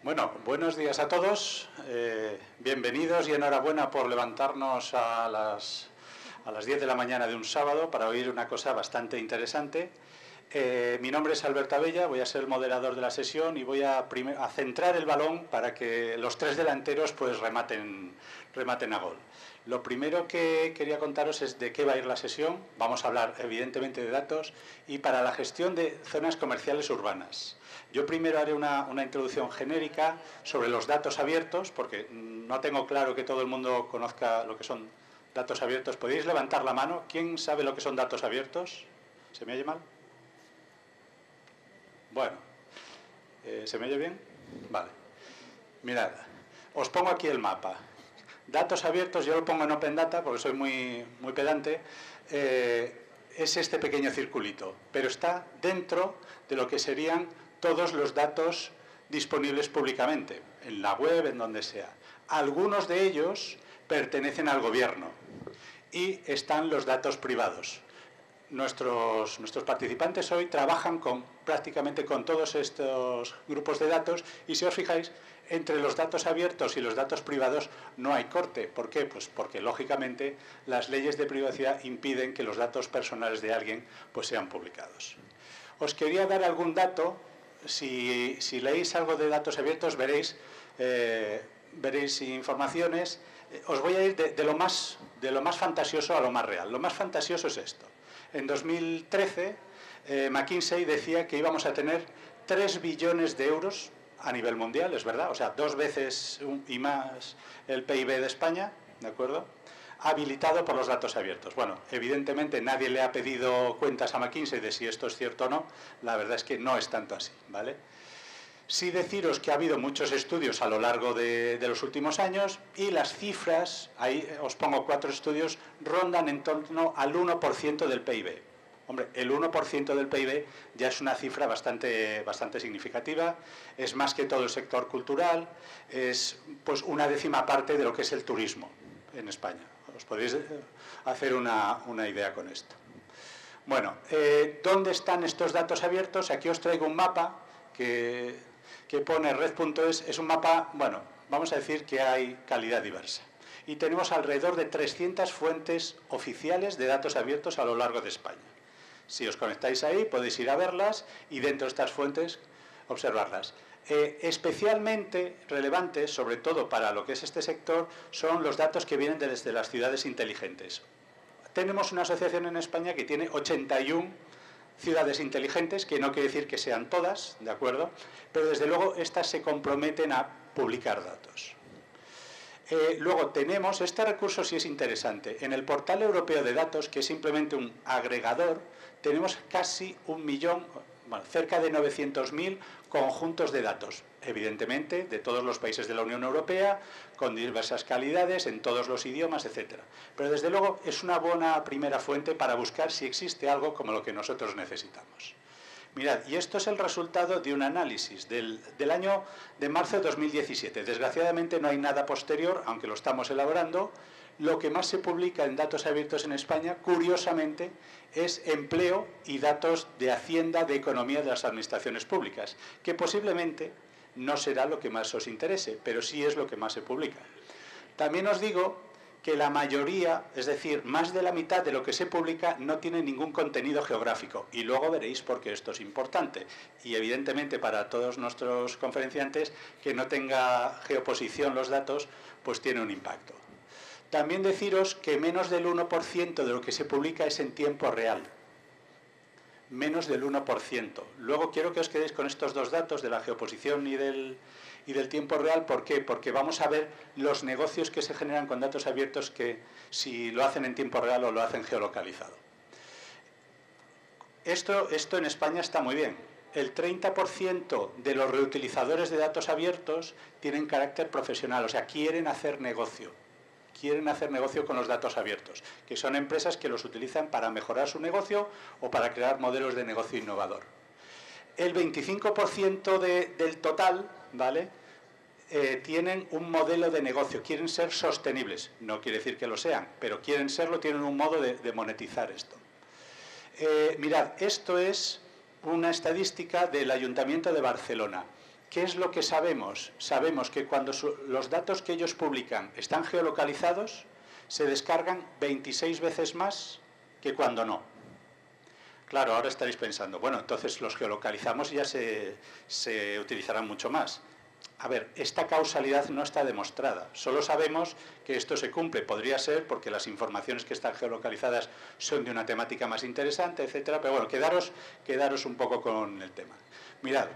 Bueno, buenos días a todos, bienvenidos y enhorabuena por levantarnos a las 10 de la mañana de un sábado para oír una cosa bastante interesante. Mi nombre es Alberto Abella, voy a ser el moderador de la sesión y voy a centrar el balón para que los tres delanteros pues rematen a gol. Lo primero que quería contaros es de qué va a ir la sesión. Vamos a hablar evidentemente de datos y para la gestión de zonas comerciales urbanas. Yo primero haré una introducción genérica sobre los datos abiertos, porque no tengo claro que todo el mundo conozca lo que son datos abiertos. ¿Podéis levantar la mano? ¿Quién sabe lo que son datos abiertos? ¿Se me oye mal? Bueno, ¿se me oye bien? Vale. Mirad, os pongo aquí el mapa. Datos abiertos, yo lo pongo en Open Data porque soy muy pedante, es este pequeño circulito, pero está dentro de lo que serían todos los datos disponibles públicamente, en la web, en donde sea. Algunos de ellos pertenecen al gobierno y están los datos privados. Nuestros participantes hoy trabajan prácticamente con todos estos grupos de datos y si os fijáis, entre los datos abiertos y los datos privados no hay corte. ¿Por qué? Pues porque lógicamente las leyes de privacidad impiden que los datos personales de alguien pues sean publicados. Os quería dar algún dato. Si leéis algo de datos abiertos veréis informaciones. Os voy a ir de lo más fantasioso a lo más real. Lo más fantasioso es esto. En 2013, McKinsey decía que íbamos a tener 3 billones de euros a nivel mundial, es verdad, o sea, 2 veces y más el PIB de España, ¿de acuerdo?, habilitado por los datos abiertos. Bueno, evidentemente nadie le ha pedido cuentas a McKinsey de si esto es cierto o no, la verdad es que no es tanto así, ¿vale? Sí deciros que ha habido muchos estudios a lo largo de los últimos años y las cifras, ahí os pongo 4 estudios, rondan en torno al 1% del PIB. Hombre, el 1% del PIB ya es una cifra bastante significativa, es más que todo el sector cultural, es pues una décima parte de lo que es el turismo en España. Os podéis hacer una idea con esto. Bueno, ¿dónde están estos datos abiertos? Aquí os traigo un mapa que pone red.es, es un mapa, bueno, vamos a decir que hay calidad diversa. Y tenemos alrededor de 300 fuentes oficiales de datos abiertos a lo largo de España. Si os conectáis ahí podéis ir a verlas y dentro de estas fuentes observarlas. Especialmente relevantes, sobre todo para lo que es este sector, son los datos que vienen desde las ciudades inteligentes. Tenemos una asociación en España que tiene 81 ciudades inteligentes, que no quiere decir que sean todas, ¿de acuerdo? Pero desde luego estas se comprometen a publicar datos. Luego tenemos, este recurso sí es interesante, en el portal europeo de datos, que es simplemente un agregador, tenemos casi 1 millón, bueno, cerca de 900.000 conjuntos de datos, evidentemente de todos los países de la Unión Europea, con diversas calidades, en todos los idiomas, etc. Pero desde luego es una buena primera fuente para buscar si existe algo como lo que nosotros necesitamos. Mirad, y esto es el resultado de un análisis del año de marzo de 2017. Desgraciadamente no hay nada posterior, aunque lo estamos elaborando. Lo que más se publica en datos abiertos en España, curiosamente, es empleo y datos de Hacienda, de economía de las administraciones públicas, que posiblemente no será lo que más os interese, pero sí es lo que más se publica. También os digo que la mayoría, es decir, más de la mitad de lo que se publica no tiene ningún contenido geográfico. Y luego veréis por qué esto es importante. Y evidentemente para todos nuestros conferenciantes, que no tenga geoposición los datos, pues tiene un impacto. También deciros que menos del 1% de lo que se publica es en tiempo real. Menos del 1%. Luego quiero que os quedéis con estos dos datos de la geoposición y del tiempo real. ¿Por qué? Porque vamos a ver los negocios que se generan con datos abiertos, que si lo hacen en tiempo real o lo hacen geolocalizado. Esto en España está muy bien. El 30% de los reutilizadores de datos abiertos tienen carácter profesional, o sea, quieren hacer negocio con los datos abiertos, que son empresas que los utilizan para mejorar su negocio o para crear modelos de negocio innovador. El 25% del total, ¿vale?, tienen un modelo de negocio, quieren ser sostenibles. No quiere decir que lo sean, pero quieren serlo, tienen un modo de monetizar esto. Mirad, esto es una estadística del Ayuntamiento de Barcelona. ¿Qué es lo que sabemos? Sabemos que cuando los datos que ellos publican están geolocalizados, se descargan 26 veces más que cuando no. Claro, ahora estaréis pensando, bueno, entonces los geolocalizamos y ya se utilizarán mucho más. A ver, esta causalidad no está demostrada. Solo sabemos que esto se cumple. Podría ser porque las informaciones que están geolocalizadas son de una temática más interesante, etcétera. Pero bueno, quedaros un poco con el tema. Mirad,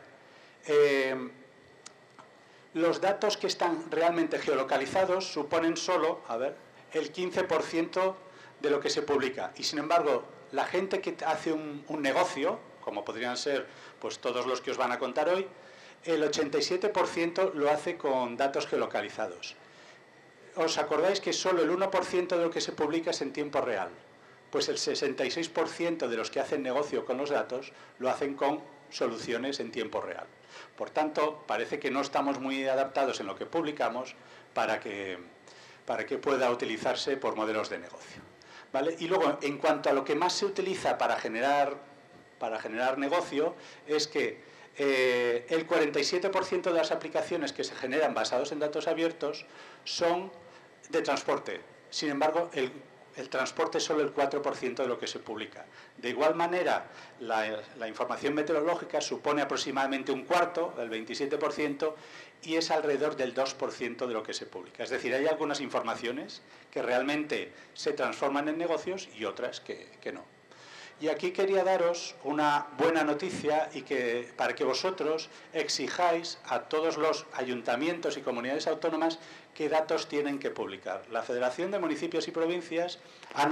los datos que están realmente geolocalizados suponen solo, a ver, el 15% de lo que se publica. Y sin embargo, la gente que hace un negocio, como podrían ser pues todos los que os van a contar hoy, el 87% lo hace con datos geolocalizados. ¿Os acordáis que solo el 1% de lo que se publica es en tiempo real? Pues el 66% de los que hacen negocio con los datos lo hacen con soluciones en tiempo real. Por tanto, parece que no estamos muy adaptados en lo que publicamos para que pueda utilizarse por modelos de negocio, ¿vale? Y luego, en cuanto a lo que más se utiliza para generar negocio, es que el 47% de las aplicaciones que se generan basados en datos abiertos son de transporte. Sin embargo, el transporte es solo el 4% de lo que se publica. De igual manera, la información meteorológica supone aproximadamente un cuarto, el 27%, y es alrededor del 2% de lo que se publica. Es decir, hay algunas informaciones que realmente se transforman en negocios y otras que no. Y aquí quería daros una buena noticia y para que vosotros exijáis a todos los ayuntamientos y comunidades autónomas qué datos tienen que publicar. La Federación de Municipios y Provincias ha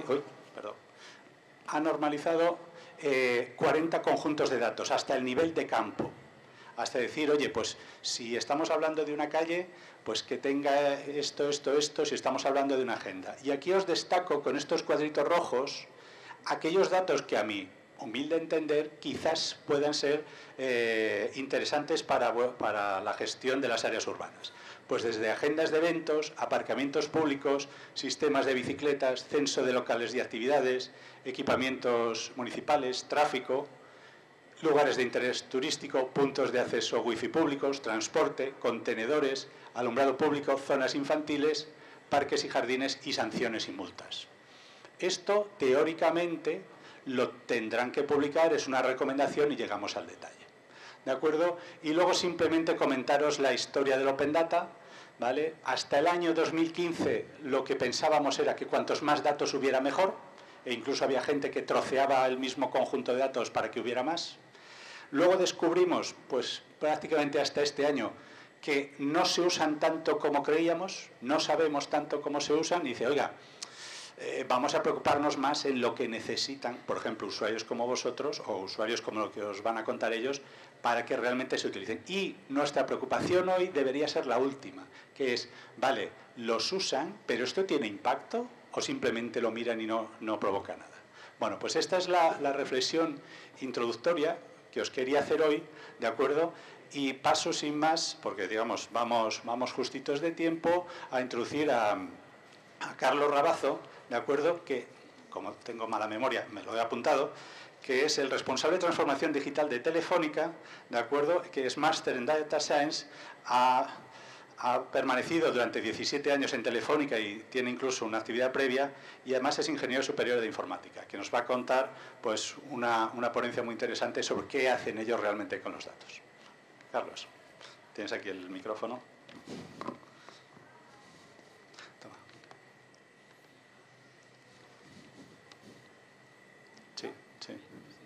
normalizado 40 conjuntos de datos, hasta el nivel de campo. Hasta decir, oye, pues si estamos hablando de una calle, pues que tenga esto, si estamos hablando de una agenda. Y aquí os destaco con estos cuadritos rojos aquellos datos que a mi humilde entender quizás puedan ser interesantes para la gestión de las áreas urbanas. Pues desde agendas de eventos, aparcamientos públicos, sistemas de bicicletas, censo de locales y actividades, equipamientos municipales, tráfico, lugares de interés turístico, puntos de acceso wifi públicos, transporte, contenedores, alumbrado público, zonas infantiles, parques y jardines y sanciones y multas. Esto, teóricamente, lo tendrán que publicar, es una recomendación y llegamos al detalle. ¿De acuerdo? Y luego simplemente comentaros la historia del Open Data, ¿vale? Hasta el año 2015 lo que pensábamos era que cuantos más datos hubiera mejor, e incluso había gente que troceaba el mismo conjunto de datos para que hubiera más. Luego descubrimos, pues prácticamente hasta este año, que no se usan tanto como creíamos, no sabemos tanto cómo se usan, y dice, oiga, vamos a preocuparnos más en lo que necesitan, por ejemplo, usuarios como vosotros o usuarios como lo que os van a contar ellos, para que realmente se utilicen. Y nuestra preocupación hoy debería ser la última, que es, vale, los usan, pero ¿esto tiene impacto o simplemente lo miran y no provoca nada? Bueno, pues esta es la reflexión introductoria que os quería hacer hoy, ¿de acuerdo? Y paso sin más, porque digamos, vamos justitos de tiempo, a introducir a Carlos Rabazo, ¿de acuerdo? Que, como tengo mala memoria, me lo he apuntado, que es el responsable de transformación digital de Telefónica, ¿de acuerdo? Que es Máster en Data Science, ha permanecido durante 17 años en Telefónica y tiene incluso una actividad previa, y además es ingeniero superior de informática, que nos va a contar pues, una ponencia muy interesante sobre qué hacen ellos realmente con los datos. Carlos, tienes aquí el micrófono. Sí.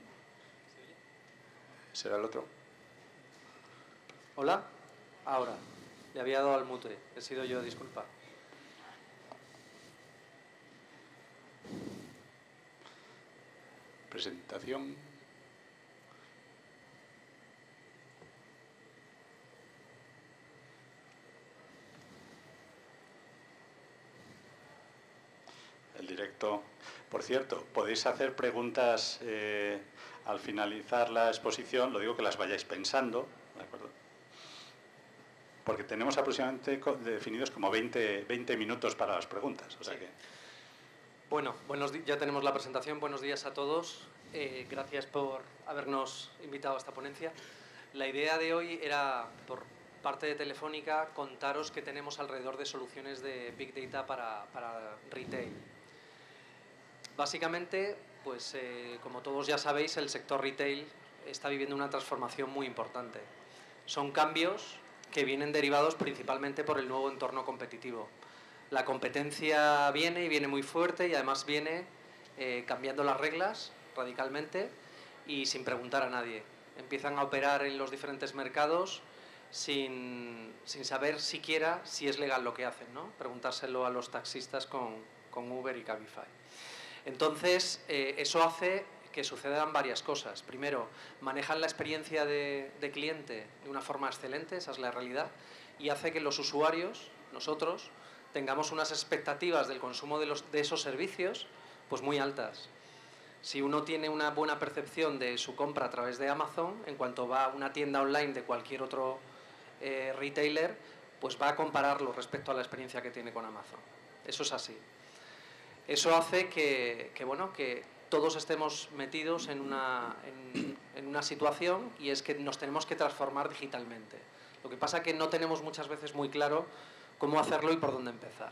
¿Será el otro? ¿Hola? Ahora. Le había dado al mute. He sido yo, disculpa. Presentación. El directo. Por cierto, podéis hacer preguntas al finalizar la exposición, lo digo que las vayáis pensando, ¿de acuerdo? Porque tenemos aproximadamente definidos como 20 minutos para las preguntas. O sea que... Bueno, ya tenemos la presentación. Buenos días a todos. Gracias por habernos invitado a esta ponencia. La idea de hoy era, por parte de Telefónica, contaros que tenemos alrededor de soluciones de Big Data para retail. Básicamente, pues como todos ya sabéis, el sector retail está viviendo una transformación muy importante. Son cambios que vienen derivados principalmente por el nuevo entorno competitivo. La competencia viene y viene muy fuerte y además viene cambiando las reglas radicalmente y sin preguntar a nadie. Empiezan a operar en los diferentes mercados sin saber siquiera si es legal lo que hacen, ¿no? Preguntárselo a los taxistas con Uber y Cabify. Entonces, eso hace que sucedan varias cosas. Primero, manejan la experiencia de cliente de una forma excelente, esa es la realidad, y hace que los usuarios, nosotros, tengamos unas expectativas del consumo de esos servicios pues muy altas. Si uno tiene una buena percepción de su compra a través de Amazon, en cuanto va a una tienda online de cualquier otro retailer, pues va a compararlo respecto a la experiencia que tiene con Amazon. Eso es así. Eso hace que todos estemos metidos en una situación, y es que nos tenemos que transformar digitalmente. Lo que pasa es que no tenemos muchas veces muy claro cómo hacerlo y por dónde empezar.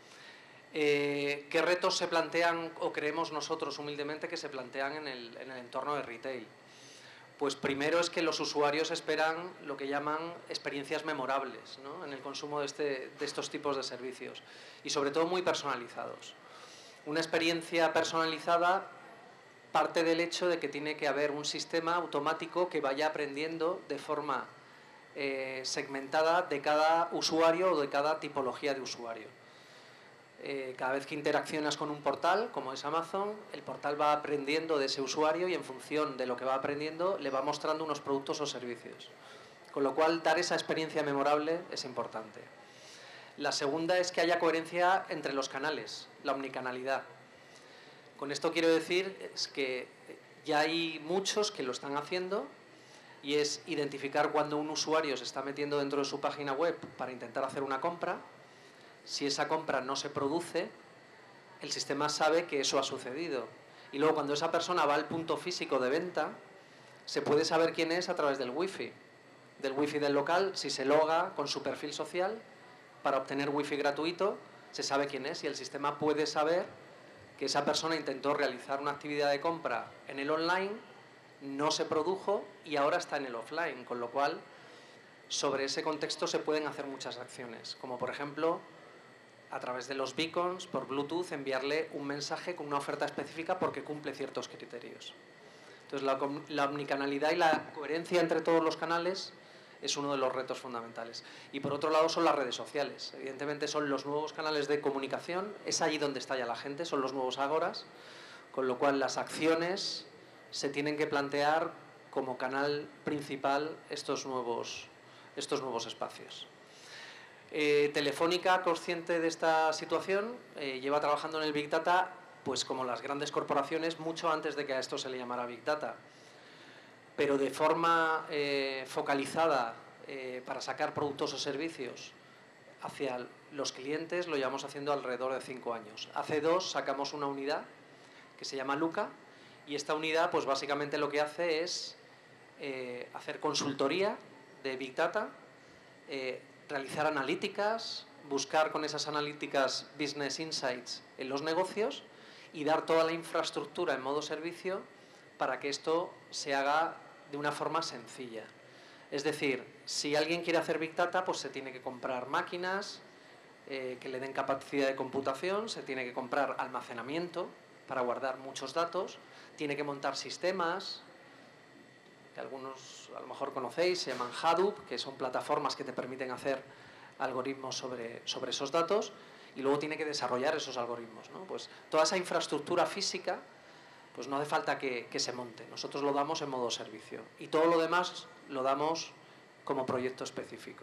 ¿Qué retos se plantean o creemos nosotros humildemente que se plantean en el entorno de retail? Pues primero es que los usuarios esperan lo que llaman experiencias memorables, ¿no? En el consumo de estos tipos de servicios, y sobre todo muy personalizados. Una experiencia personalizada parte del hecho de que tiene que haber un sistema automático que vaya aprendiendo de forma segmentada de cada usuario o de cada tipología de usuario. Cada vez que interaccionas con un portal, como es Amazon, el portal va aprendiendo de ese usuario y en función de lo que va aprendiendo le va mostrando unos productos o servicios. Con lo cual, dar esa experiencia memorable es importante. La segunda es que haya coherencia entre los canales, la omnicanalidad. Con esto quiero decir es que ya hay muchos que lo están haciendo, y es identificar cuando un usuario se está metiendo dentro de su página web para intentar hacer una compra. Si esa compra no se produce, el sistema sabe que eso ha sucedido. Y luego, cuando esa persona va al punto físico de venta, se puede saber quién es a través del wifi del local. Si se loga con su perfil social para obtener wifi gratuito, se sabe quién es, y el sistema puede saber que esa persona intentó realizar una actividad de compra en el online, no se produjo y ahora está en el offline, con lo cual sobre ese contexto se pueden hacer muchas acciones, como por ejemplo a través de los beacons por Bluetooth enviarle un mensaje con una oferta específica porque cumple ciertos criterios. Entonces la omnicanalidad y la coherencia entre todos los canales es uno de los retos fundamentales. Y por otro lado son las redes sociales. Evidentemente son los nuevos canales de comunicación, es allí donde está ya la gente, son los nuevos ágoras, con lo cual las acciones se tienen que plantear como canal principal estos nuevos espacios. Telefónica, consciente de esta situación, lleva trabajando en el Big Data, pues como las grandes corporaciones, mucho antes de que a esto se le llamara Big Data. Pero de forma focalizada para sacar productos o servicios hacia los clientes lo llevamos haciendo alrededor de 5 años. Hace 2 sacamos una unidad que se llama Luca, y esta unidad pues básicamente lo que hace es hacer consultoría de Big Data, realizar analíticas, buscar con esas analíticas business insights en los negocios y dar toda la infraestructura en modo servicio para que esto se haga de una forma sencilla. Es decir, si alguien quiere hacer Big Data, pues se tiene que comprar máquinas que le den capacidad de computación, se tiene que comprar almacenamiento para guardar muchos datos, tiene que montar sistemas, que algunos a lo mejor conocéis, se llaman Hadoop, que son plataformas que te permiten hacer algoritmos sobre esos datos, y luego tiene que desarrollar esos algoritmos, ¿no? Pues toda esa infraestructura física, pues no hace falta que se monte, nosotros lo damos en modo servicio, y todo lo demás lo damos como proyecto específico.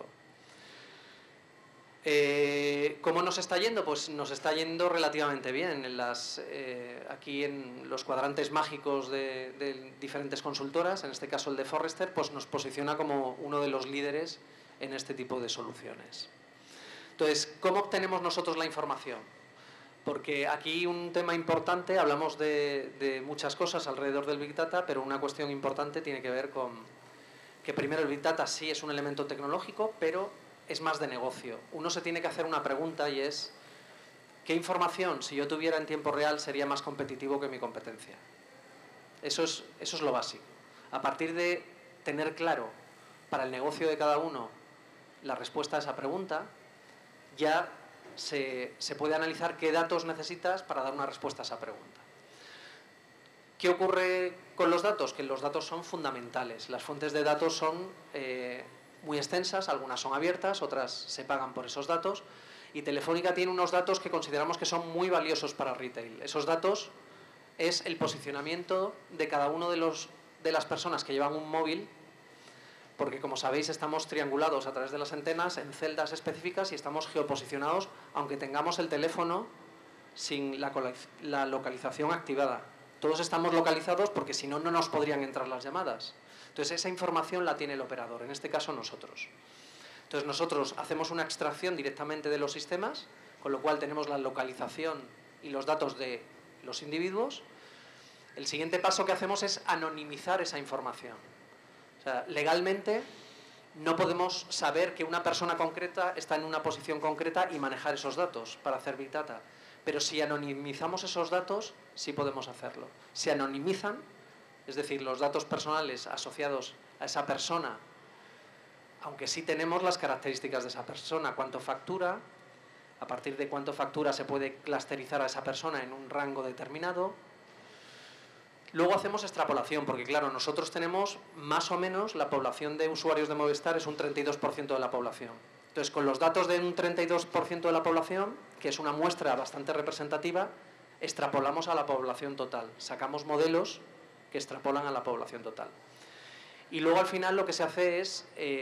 ¿Cómo nos está yendo? Pues nos está yendo relativamente bien. Aquí en los cuadrantes mágicos de diferentes consultoras, en este caso el de Forrester, pues nos posiciona como uno de los líderes en este tipo de soluciones. Entonces, ¿cómo obtenemos nosotros la información? Porque aquí un tema importante, hablamos de muchas cosas alrededor del Big Data, pero una cuestión importante tiene que ver con que primero el Big Data sí es un elemento tecnológico, pero es más de negocio. Uno se tiene que hacer una pregunta y es, ¿qué información, si yo tuviera en tiempo real, sería más competitivo que mi competencia? Eso es lo básico. A partir de tener claro para el negocio de cada uno la respuesta a esa pregunta, ya se puede analizar qué datos necesitas para dar una respuesta a esa pregunta. ¿Qué ocurre con los datos? Que los datos son fundamentales. Las fuentes de datos son muy extensas, algunas son abiertas, otras se pagan por esos datos. Y Telefónica tiene unos datos que consideramos que son muy valiosos para retail. Esos datos es el posicionamiento de cada uno de las personas que llevan un móvil, porque como sabéis estamos triangulados a través de las antenas en celdas específicas y estamos geoposicionados aunque tengamos el teléfono sin la localización activada. Todos estamos localizados porque si no, no nos podrían entrar las llamadas. Entonces esa información la tiene el operador, en este caso nosotros. Entonces nosotros hacemos una extracción directamente de los sistemas, con lo cual tenemos la localización y los datos de los individuos. El siguiente paso que hacemos es anonimizar esa información. O sea, legalmente no podemos saber que una persona concreta está en una posición concreta y manejar esos datos para hacer Big Data. Pero si anonimizamos esos datos, sí podemos hacerlo. Se anonimizan, es decir, los datos personales asociados a esa persona, aunque sí tenemos las características de esa persona, cuánto factura, a partir de cuánto factura se puede clusterizar a esa persona en un rango determinado. Luego hacemos extrapolación, porque claro, nosotros tenemos más o menos la población de usuarios de Movistar es un 32% de la población. Entonces, con los datos de un 32% de la población, que es una muestra bastante representativa, extrapolamos a la población total. Sacamos modelos que extrapolan a la población total. Y luego al final lo que se hace es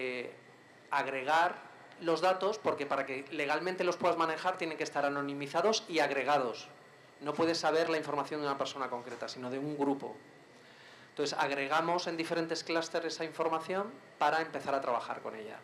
agregar los datos, porque para que legalmente los puedas manejar tienen que estar anonimizados y agregados. No puedes saber la información de una persona concreta, sino de un grupo. Entonces agregamos en diferentes clústeres esa información para empezar a trabajar con ella.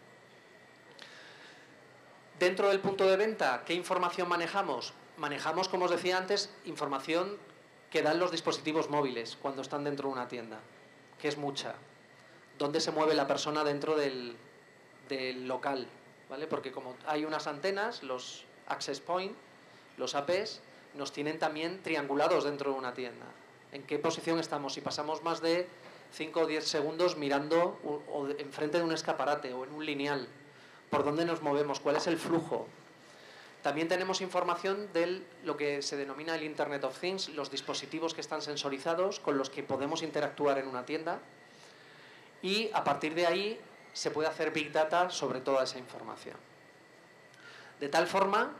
Dentro del punto de venta, ¿qué información manejamos? Manejamos, como os decía antes, información que dan los dispositivos móviles cuando están dentro de una tienda, que es mucha. ¿Dónde se mueve la persona dentro del local? ¿Vale? Porque como hay unas antenas, los access point, los APs, nos tienen también triangulados dentro de una tienda. ¿En qué posición estamos? Si pasamos más de 5 o 10 segundos mirando o enfrente de un escaparate o en un lineal, ¿por dónde nos movemos? ¿Cuál es el flujo? También tenemos información de lo que se denomina el Internet of Things, los dispositivos que están sensorizados con los que podemos interactuar en una tienda. Y a partir de ahí se puede hacer Big Data sobre toda esa información. De tal forma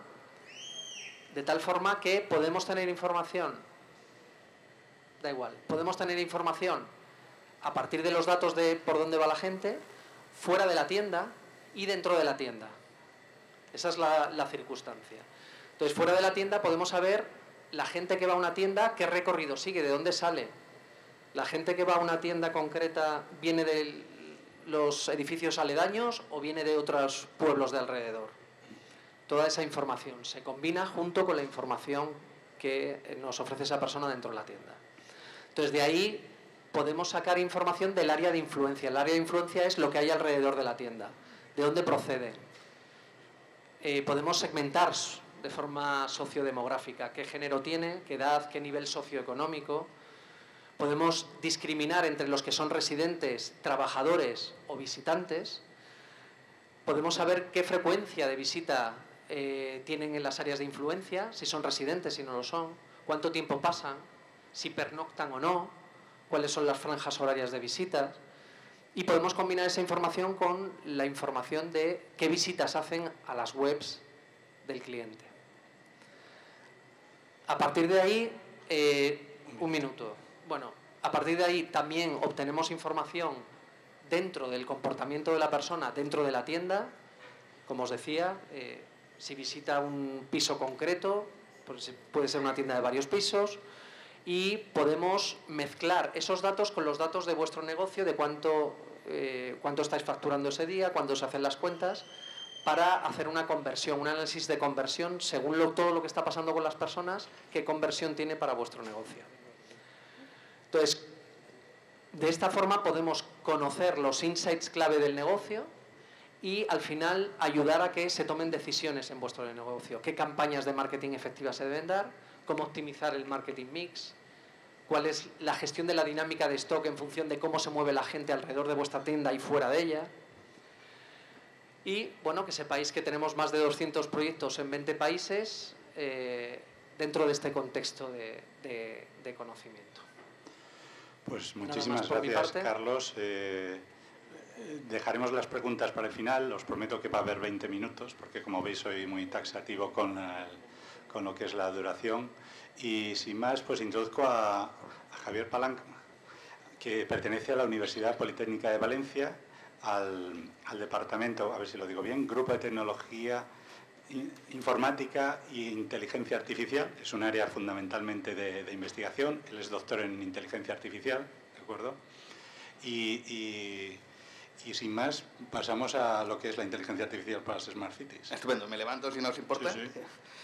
que podemos tener información, da igual, podemos tener información a partir de los datos de por dónde va la gente, fuera de la tienda y dentro de la tienda. Esa es la circunstancia. Entonces, fuera de la tienda podemos saber la gente que va a una tienda, qué recorrido sigue, de dónde sale. La gente que va a una tienda concreta viene de los edificios aledaños o viene de otros pueblos de alrededor. Toda esa información se combina junto con la información que nos ofrece esa persona dentro de la tienda. Entonces, de ahí podemos sacar información del área de influencia. El área de influencia es lo que hay alrededor de la tienda, de dónde procede. Podemos segmentar de forma sociodemográfica qué género tiene, qué edad, qué nivel socioeconómico. Podemos discriminar entre los que son residentes, trabajadores o visitantes. Podemos saber qué frecuencia de visita tienen en las áreas de influencia, si son residentes, si no lo son, cuánto tiempo pasan, si pernoctan o no, cuáles son las franjas horarias de visitas. Y podemos combinar esa información con la información de qué visitas hacen a las webs del cliente. A partir de ahí, un minuto. Bueno, a partir de ahí también obtenemos información dentro del comportamiento de la persona, dentro de la tienda. Como os decía, si visita un piso concreto, pues puede ser una tienda de varios pisos, y podemos mezclar esos datos con los datos de vuestro negocio, de cuánto estáis facturando ese día, cuándo se hacen las cuentas, para hacer una conversión, un análisis de conversión según todo lo que está pasando con las personas, qué conversión tiene para vuestro negocio. Entonces, De esta forma podemos conocer los insights clave del negocio y al final ayudar a que se tomen decisiones en vuestro negocio. ¿Qué campañas de marketing efectivas se deben dar? ¿Cómo optimizar el marketing mix? ¿Cuál es la gestión de la dinámica de stock en función de cómo se mueve la gente alrededor de vuestra tienda y fuera de ella? Y bueno, que sepáis que tenemos más de 200 proyectos en 20 países dentro de este contexto de conocimiento. Pues muchísimas gracias, Carlos. Dejaremos las preguntas para el final. Os prometo que va a haber 20 minutos, porque como veis soy muy taxativo con lo que es la duración. Y sin más, pues introduzco a Javier Palanca, que pertenece a la Universidad Politécnica de Valencia, al departamento, a ver si lo digo bien, Grupo de Tecnología Informática e Inteligencia Artificial. Es un área fundamentalmente de investigación. Él es doctor en Inteligencia Artificial, ¿de acuerdo? Y sin más, pasamos a lo que es la inteligencia artificial para las Smart Cities. Estupendo, me levanto si no os importa. Sí, sí.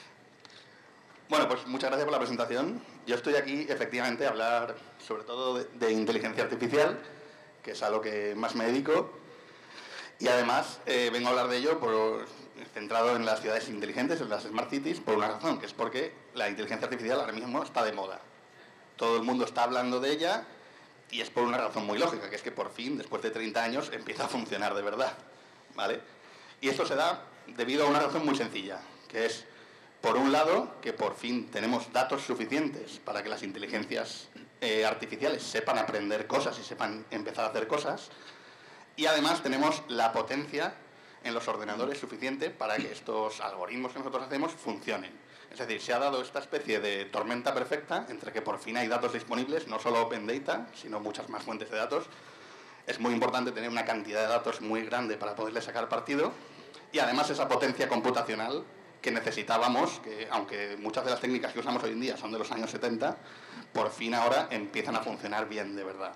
Bueno, pues muchas gracias por la presentación. Yo estoy aquí, efectivamente, a hablar sobre todo de inteligencia artificial, que es a lo que más me dedico. Y además vengo a hablar de ello centrado en las ciudades inteligentes, en las Smart Cities, por una razón, que es porque la inteligencia artificial ahora mismo está de moda. Todo el mundo está hablando de ella y es por una razón muy lógica, que es que por fin, después de 30 años, empieza a funcionar de verdad, ¿vale? Y esto se da debido a una razón muy sencilla, que es, por un lado, que por fin tenemos datos suficientes para que las inteligencias artificiales sepan aprender cosas y sepan empezar a hacer cosas, y además tenemos la potencia en los ordenadores suficiente para que estos algoritmos que nosotros hacemos funcionen. Es decir, se ha dado esta especie de tormenta perfecta entre que por fin hay datos disponibles, no solo Open Data, sino muchas más fuentes de datos. Es muy importante tener una cantidad de datos muy grande para poderle sacar partido y además esa potencia computacional que necesitábamos, que aunque muchas de las técnicas que usamos hoy en día son de los años 70, por fin ahora empiezan a funcionar bien de verdad.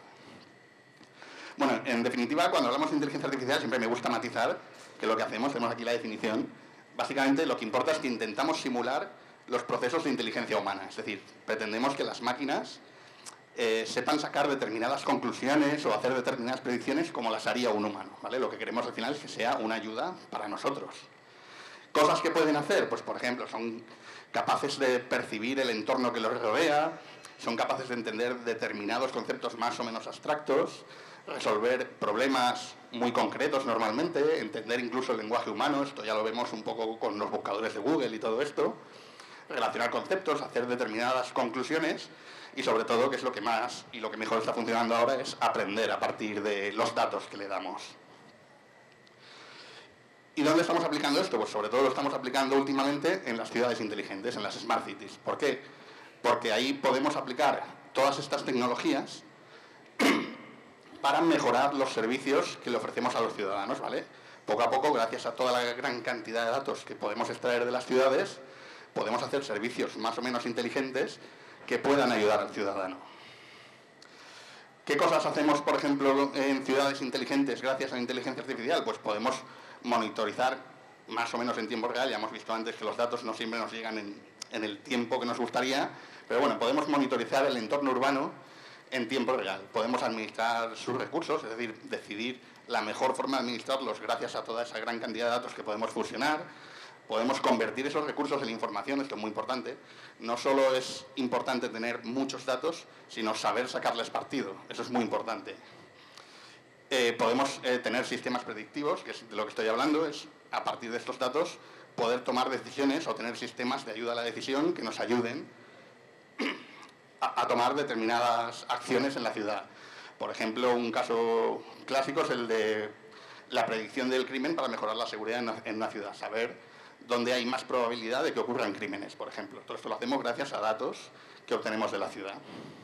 Bueno, en definitiva, cuando hablamos de inteligencia artificial siempre me gusta matizar que lo que hacemos, tenemos aquí la definición, básicamente lo que importa es que intentamos simular los procesos de inteligencia humana. Es decir, pretendemos que las máquinas sepan sacar determinadas conclusiones o hacer determinadas predicciones como las haría un humano, ¿vale? Lo que queremos al final es que sea una ayuda para nosotros. Cosas que pueden hacer, pues por ejemplo, son capaces de percibir el entorno que los rodea, son capaces de entender determinados conceptos más o menos abstractos, resolver problemas muy concretos normalmente, entender incluso el lenguaje humano, esto ya lo vemos un poco con los buscadores de Google y todo esto, relacionar conceptos, hacer determinadas conclusiones y sobre todo, que es lo que más y lo que mejor está funcionando ahora, es aprender a partir de los datos que le damos. ¿Y dónde estamos aplicando esto? Pues sobre todo lo estamos aplicando últimamente en las ciudades inteligentes, en las Smart Cities. ¿Por qué? Porque ahí podemos aplicar todas estas tecnologías para mejorar los servicios que le ofrecemos a los ciudadanos, ¿vale? Poco a poco, gracias a toda la gran cantidad de datos que podemos extraer de las ciudades, podemos hacer servicios más o menos inteligentes que puedan ayudar al ciudadano. ¿Qué cosas hacemos, por ejemplo, en ciudades inteligentes gracias a la inteligencia artificial? Pues podemos monitorizar más o menos en tiempo real. Ya hemos visto antes que los datos no siempre nos llegan en el tiempo que nos gustaría, pero bueno, podemos monitorizar el entorno urbano en tiempo real. Podemos administrar sus recursos, es decir, decidir la mejor forma de administrarlos gracias a toda esa gran cantidad de datos que podemos fusionar. Podemos convertir esos recursos en información, esto es muy importante. No solo es importante tener muchos datos, sino saber sacarles partido, eso es muy importante. Podemos tener sistemas predictivos, que es de lo que estoy hablando, es a partir de estos datos poder tomar decisiones o tener sistemas de ayuda a la decisión que nos ayuden a tomar determinadas acciones en la ciudad. Por ejemplo, un caso clásico es el de la predicción del crimen para mejorar la seguridad en una ciudad. Saber dónde hay más probabilidad de que ocurran crímenes, por ejemplo. Todo esto lo hacemos gracias a datos que obtenemos de la ciudad.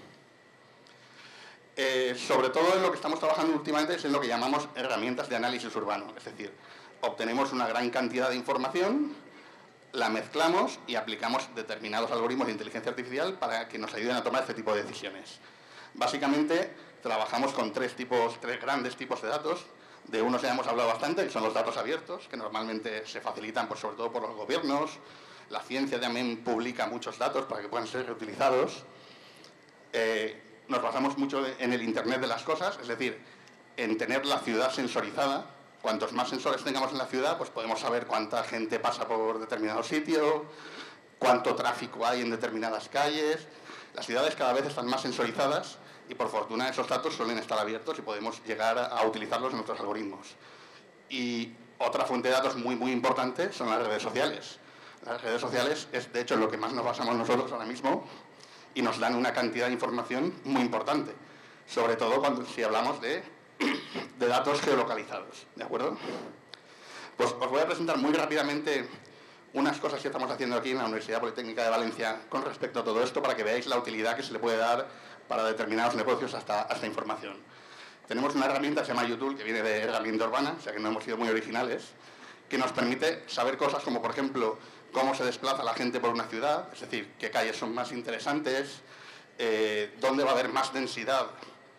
Sobre todo en lo que estamos trabajando últimamente es en lo que llamamos herramientas de análisis urbano. Es decir, obtenemos una gran cantidad de información, la mezclamos y aplicamos determinados algoritmos de inteligencia artificial para que nos ayuden a tomar este tipo de decisiones. Básicamente, trabajamos con tres grandes tipos de datos. De unos ya hemos hablado bastante, que son los datos abiertos, que normalmente se facilitan sobre todo por los gobiernos. La ciencia también publica muchos datos para que puedan ser reutilizados. nos basamos mucho en el Internet de las cosas, es decir, en tener la ciudad sensorizada. Cuantos más sensores tengamos en la ciudad, pues podemos saber cuánta gente pasa por determinado sitio, cuánto tráfico hay en determinadas calles. Las ciudades cada vez están más sensorizadas y por fortuna esos datos suelen estar abiertos y podemos llegar a utilizarlos en nuestros algoritmos. Y otra fuente de datos muy, muy importante son las redes sociales. Las redes sociales es, de hecho, en lo que más nos basamos nosotros ahora mismo y nos dan una cantidad de información muy importante, sobre todo si hablamos de datos geolocalizados, ¿de acuerdo? Pues os voy a presentar muy rápidamente unas cosas que estamos haciendo aquí en la Universidad Politécnica de Valencia con respecto a todo esto para que veáis la utilidad que se le puede dar para determinados negocios a esta información. Tenemos una herramienta que se llama YouTube, que viene de herramienta urbana, o sea que no hemos sido muy originales, que nos permite saber cosas como, por ejemplo, cómo se desplaza la gente por una ciudad, es decir, qué calles son más interesantes, dónde va a haber más densidad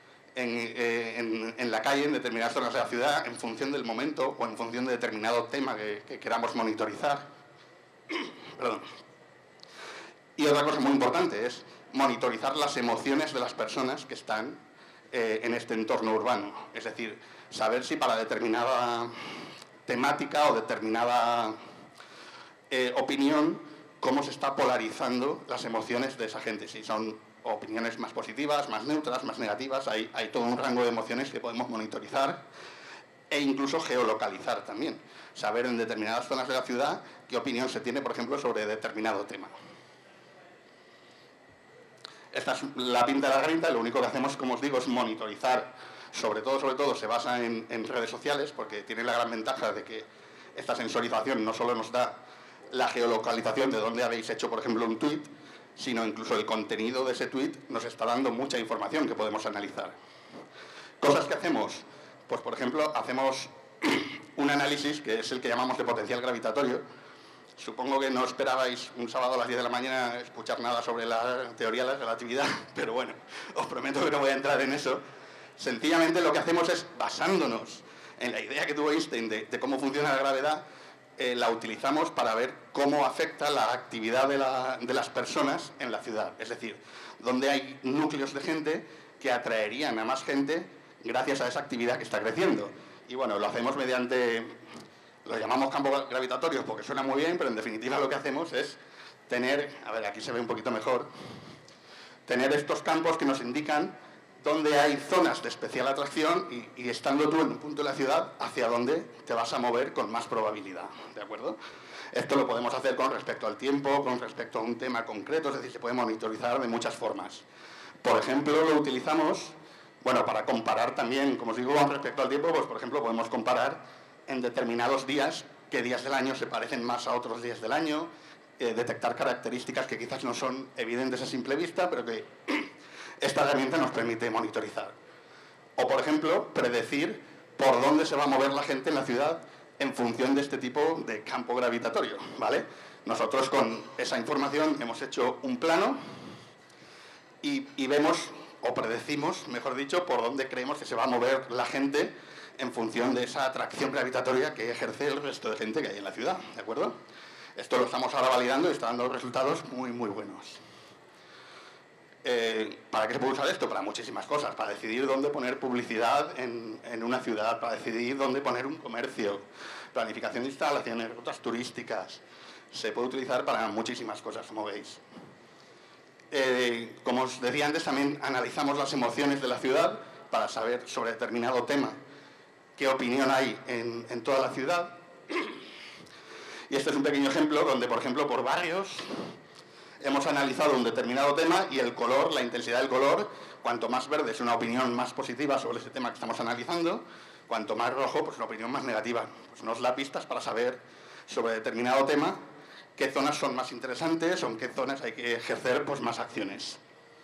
en la calle, en determinadas zonas de la ciudad, en función del momento o en función de determinado tema que queramos monitorizar. Perdón. Y otra cosa muy importante es monitorizar las emociones de las personas que están en este entorno urbano. Es decir, saber si para determinada temática o determinada opinión, cómo se está polarizando las emociones de esa gente. Si son opiniones más positivas, más neutras, más negativas, hay todo un rango de emociones que podemos monitorizar e incluso geolocalizar también. Saber en determinadas zonas de la ciudad qué opinión se tiene, por ejemplo, sobre determinado tema. Esta es la pinta de la garganta, lo único que hacemos, como os digo, es monitorizar. Sobre todo se basa en redes sociales, porque tiene la gran ventaja de que esta sensorización no solo nos da la geolocalización de dónde habéis hecho, por ejemplo, un tweet, sino incluso el contenido de ese tweet nos está dando mucha información que podemos analizar. Cosas que hacemos, pues por ejemplo, hacemos un análisis que es el que llamamos de potencial gravitatorio. Supongo que no esperabais un sábado a las 10 de la mañana escuchar nada sobre la teoría de la relatividad, pero bueno, os prometo que no voy a entrar en eso. Sencillamente lo que hacemos es, basándonos en la idea que tuvo Einstein de cómo funciona la gravedad, la utilizamos para ver cómo afecta la actividad de las personas en la ciudad. Es decir, dónde hay núcleos de gente que atraerían a más gente gracias a esa actividad que está creciendo. Y bueno, lo hacemos mediante, lo llamamos campos gravitatorios porque suena muy bien, pero en definitiva lo que hacemos es tener, a ver, aquí se ve un poquito mejor, tener estos campos que nos indican dónde hay zonas de especial atracción y estando tú en un punto de la ciudad, hacia dónde te vas a mover con más probabilidad, ¿de acuerdo? Esto lo podemos hacer con respecto al tiempo, con respecto a un tema concreto, es decir, se puede monitorizar de muchas formas. Por ejemplo, lo utilizamos, bueno, para comparar también, como os digo, con respecto al tiempo, pues por ejemplo podemos comparar en determinados días qué días del año se parecen más a otros días del año, detectar características que quizás no son evidentes a simple vista, pero que esta herramienta nos permite monitorizar. O, por ejemplo, predecir por dónde se va a mover la gente en la ciudad en función de este tipo de campo gravitatorio, ¿vale? Nosotros con esa información hemos hecho un plano y vemos, o predecimos, mejor dicho, por dónde creemos que se va a mover la gente en función de esa atracción gravitatoria que ejerce el resto de gente que hay en la ciudad, ¿de acuerdo? Esto lo estamos ahora validando y está dando resultados muy, muy buenos. ¿Para qué se puede usar esto? Para muchísimas cosas. Para decidir dónde poner publicidad en una ciudad, para decidir dónde poner un comercio, planificación de instalaciones, rutas turísticas. Se puede utilizar para muchísimas cosas, como veis. Como os decía antes, también analizamos las emociones de la ciudad para saber sobre determinado tema qué opinión hay en toda la ciudad. Y este es un pequeño ejemplo donde, por ejemplo, por barrios hemos analizado un determinado tema y el color, la intensidad del color, cuanto más verde es una opinión más positiva sobre ese tema que estamos analizando, cuanto más rojo, pues una opinión más negativa. Pues nos da pistas para saber sobre determinado tema qué zonas son más interesantes o en qué zonas hay que ejercer pues, más acciones.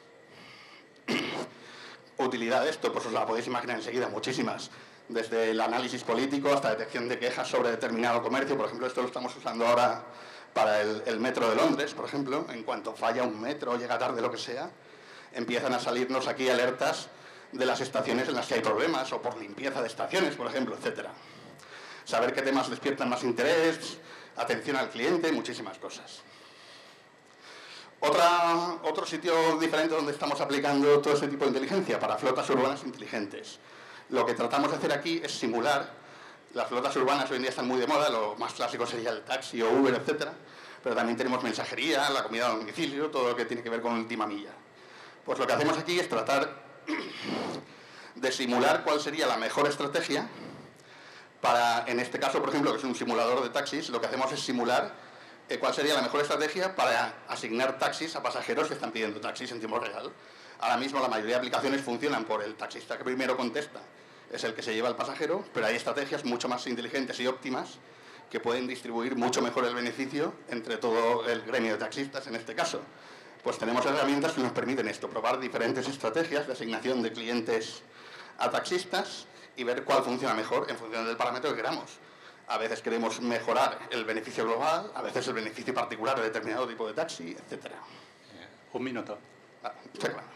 Utilidad de esto, pues os la podéis imaginar enseguida, muchísimas. Desde el análisis político hasta detección de quejas sobre determinado comercio. Por ejemplo, esto lo estamos usando ahora para el metro de Londres, por ejemplo. En cuanto falla un metro, llega tarde, lo que sea, empiezan a salirnos aquí alertas de las estaciones en las que hay problemas, o por limpieza de estaciones, por ejemplo, etc. Saber qué temas despiertan más interés, atención al cliente, muchísimas cosas. Otro sitio diferente donde estamos aplicando todo este tipo de inteligencia para flotas urbanas inteligentes. Lo que tratamos de hacer aquí es simular. Las flotas urbanas hoy en día están muy de moda, lo más clásico sería el taxi o Uber, etcétera, pero también tenemos mensajería, la comida a domicilio, todo lo que tiene que ver con última milla. Pues lo que hacemos aquí es tratar de simular cuál sería la mejor estrategia para, en este caso, por ejemplo, que es un simulador de taxis, lo que hacemos es simular cuál sería la mejor estrategia para asignar taxis a pasajeros que están pidiendo taxis en tiempo real. Ahora mismo la mayoría de aplicaciones funcionan por el taxista que primero contesta, es el que se lleva al pasajero, pero hay estrategias mucho más inteligentes y óptimas que pueden distribuir mucho mejor el beneficio entre todo el gremio de taxistas en este caso. Pues tenemos herramientas que nos permiten esto, probar diferentes estrategias de asignación de clientes a taxistas y ver cuál funciona mejor en función del parámetro que queramos. A veces queremos mejorar el beneficio global, a veces el beneficio particular de determinado tipo de taxi, etc. Un minuto. Está claro.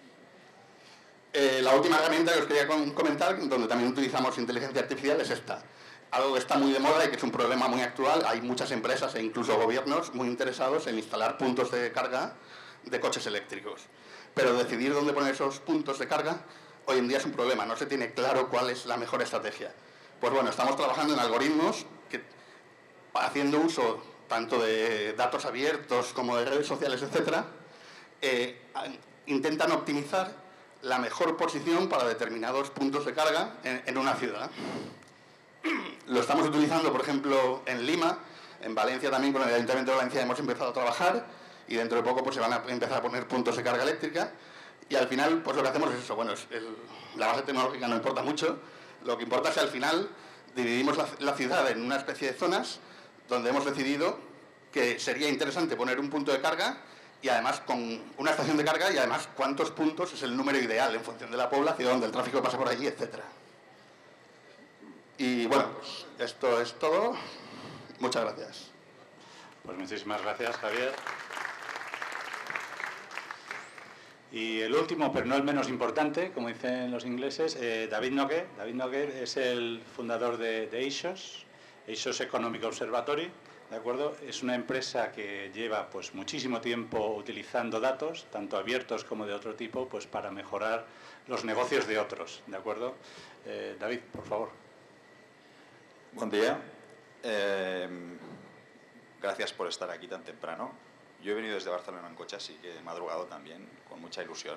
La última herramienta que os quería comentar, donde también utilizamos inteligencia artificial, es esta. Algo que está muy de moda y que es un problema muy actual. Hay muchas empresas e incluso gobiernos muy interesados en instalar puntos de carga de coches eléctricos. Pero decidir dónde poner esos puntos de carga hoy en día es un problema. No se tiene claro cuál es la mejor estrategia. Pues bueno, estamos trabajando en algoritmos que, haciendo uso tanto de datos abiertos como de redes sociales, etcétera, intentan optimizar la mejor posición para determinados puntos de carga en una ciudad. Lo estamos utilizando, por ejemplo, en Lima, en Valencia también, con el Ayuntamiento de Valencia hemos empezado a trabajar y dentro de poco pues, se van a empezar a poner puntos de carga eléctrica y al final pues lo que hacemos es eso, bueno, la base tecnológica no importa mucho, lo que importa es que al final dividimos la ciudad en una especie de zonas donde hemos decidido que sería interesante poner un punto de carga y además con una estación de carga y además cuántos puntos es el número ideal en función de la población, del tráfico que pasa por allí, etcétera. Y bueno, pues esto es todo. Muchas gracias. Pues muchísimas gracias, Javier. Y el último, pero no el menos importante, como dicen los ingleses, David Noguer. David Noguer es el fundador de ASOS, ASOS Economic Observatory, ¿de acuerdo? Es una empresa que lleva pues muchísimo tiempo utilizando datos, tanto abiertos como de otro tipo, pues para mejorar los negocios de otros, ¿de acuerdo? David, por favor. Buen día. Gracias por estar aquí tan temprano. Yo he venido desde Barcelona en coche, así que he madrugado también, con mucha ilusión.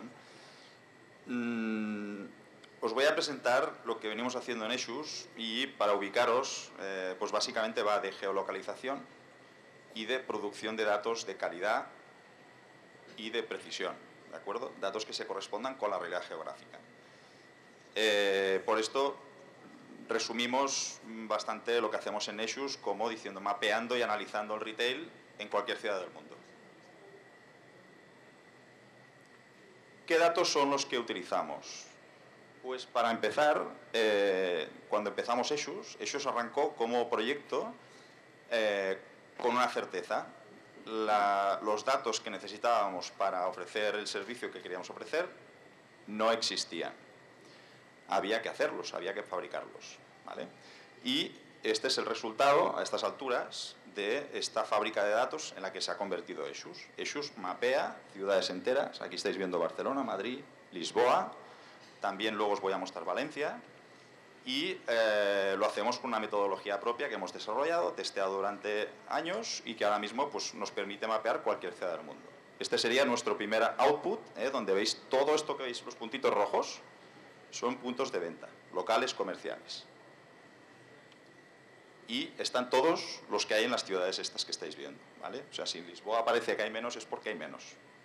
Os voy a presentar lo que venimos haciendo en ASOS y para ubicaros, pues básicamente va de geolocalización y de producción de datos de calidad y de precisión, ¿de acuerdo? Datos que se correspondan con la realidad geográfica. Por esto resumimos bastante lo que hacemos en ASOS como diciendo mapeando y analizando el retail en cualquier ciudad del mundo. ¿Qué datos son los que utilizamos? Pues para empezar, cuando empezamos ASOS arrancó como proyecto con una certeza. Los datos que necesitábamos para ofrecer el servicio que queríamos ofrecer no existían. Había que hacerlos, había que fabricarlos, ¿vale? Y este es el resultado, a estas alturas, de esta fábrica de datos en la que se ha convertido ASOS. ASOS mapea ciudades enteras, aquí estáis viendo Barcelona, Madrid, Lisboa, también luego os voy a mostrar Valencia, y lo hacemos con una metodología propia que hemos desarrollado, testeado durante años y que ahora mismo pues, nos permite mapear cualquier ciudad del mundo. Este sería nuestro primer output, donde veis todo esto que veis, los puntitos rojos, son puntos de venta, locales, comerciales. Y están todos los que hay en las ciudades estas que estáis viendo, ¿vale? O sea, si en Lisboa parece que hay menos, es porque hay menos.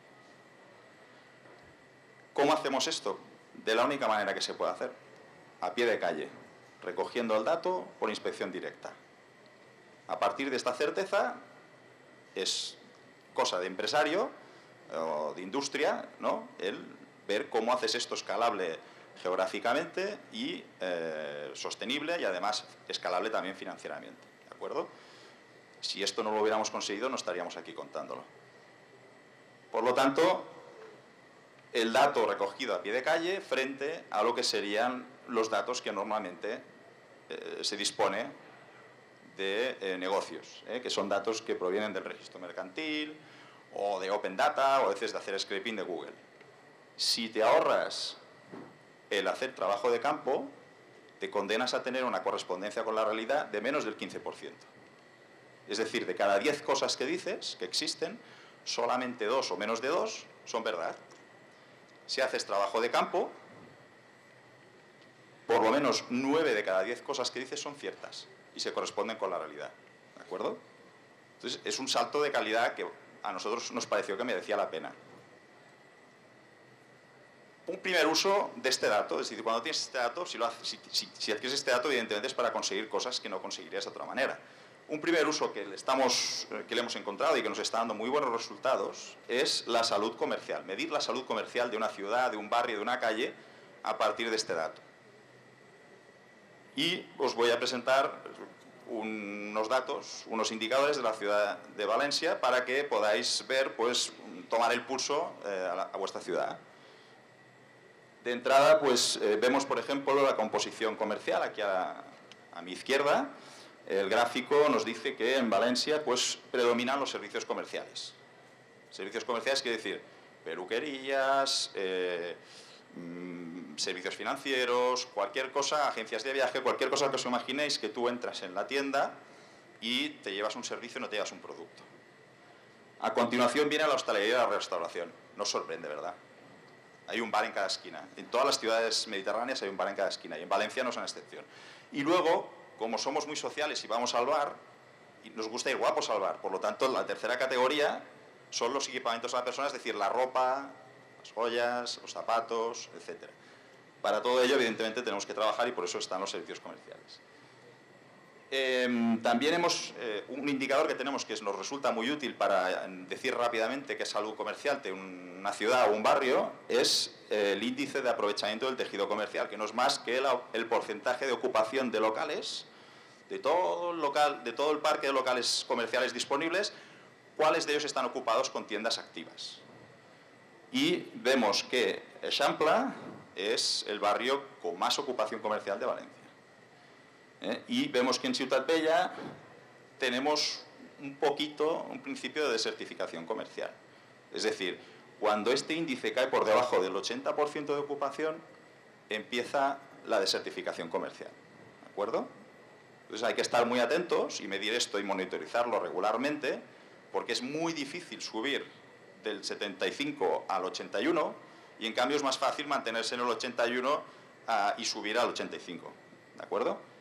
¿Cómo hacemos esto? De la única manera que se puede hacer, a pie de calle, recogiendo el dato por inspección directa. A partir de esta certeza, es cosa de empresario o de industria, ¿no? El ver cómo haces esto escalable geográficamente y sostenible y además escalable también financieramente, ¿de acuerdo? Si esto no lo hubiéramos conseguido, no estaríamos aquí contándolo. Por lo tanto, el dato recogido a pie de calle frente a lo que serían los datos que normalmente se dispone de negocios, que son datos que provienen del registro mercantil o de Open Data, o a veces de hacer scraping de Google. Si te ahorras el hacer trabajo de campo, te condenas a tener una correspondencia con la realidad de menos del 15%. Es decir, de cada 10 cosas que dices, que existen, solamente 2 o menos de 2 son verdad. Si haces trabajo de campo, por lo menos 9 de cada 10 cosas que dices son ciertas y se corresponden con la realidad. ¿De acuerdo? Entonces, es un salto de calidad que a nosotros nos pareció que merecía la pena. Un primer uso de este dato, es decir, cuando tienes este dato, si adquieres este dato, evidentemente es para conseguir cosas que no conseguirías de otra manera. Un primer uso que le hemos encontrado y que nos está dando muy buenos resultados es la salud comercial. Medir la salud comercial de una ciudad, de un barrio, de una calle, a partir de este dato. Y os voy a presentar unos datos, unos indicadores de la ciudad de Valencia para que podáis ver, pues, tomar el pulso a vuestra ciudad. De entrada, pues, vemos, por ejemplo, la composición comercial aquí a mi izquierda. El gráfico nos dice que en Valencia, pues, predominan los servicios comerciales. Servicios comerciales quiere decir peluquerías, servicios financieros, cualquier cosa, agencias de viaje, cualquier cosa que os imaginéis que tú entras en la tienda y te llevas un servicio y no te llevas un producto. A continuación viene la hostelería y la restauración. No os sorprende, ¿verdad? Hay un bar en cada esquina. En todas las ciudades mediterráneas hay un bar en cada esquina y en Valencia no es una excepción. Y luego, como somos muy sociales y vamos al bar, y nos gusta ir guapos al bar, por lo tanto, la tercera categoría son los equipamientos de la persona, es decir, la ropa, las joyas, los zapatos, etc. Para todo ello, evidentemente, tenemos que trabajar y por eso están los servicios comerciales. También un indicador que tenemos que nos resulta muy útil para decir rápidamente qué salud comercial de una ciudad o un barrio es el índice de aprovechamiento del tejido comercial, que no es más que el porcentaje de ocupación de locales, de todo el parque de locales comerciales disponibles, cuáles de ellos están ocupados con tiendas activas. Y vemos que Eixample es el barrio con más ocupación comercial de Valencia. Y vemos que en Ciutat Vella tenemos un principio de desertificación comercial. Es decir, cuando este índice cae por debajo del 80% de ocupación, empieza la desertificación comercial. ¿De acuerdo? Entonces hay que estar muy atentos y medir esto y monitorizarlo regularmente, porque es muy difícil subir del 75 al 81 y en cambio es más fácil mantenerse en el 81 y subir al 85. ¿De acuerdo?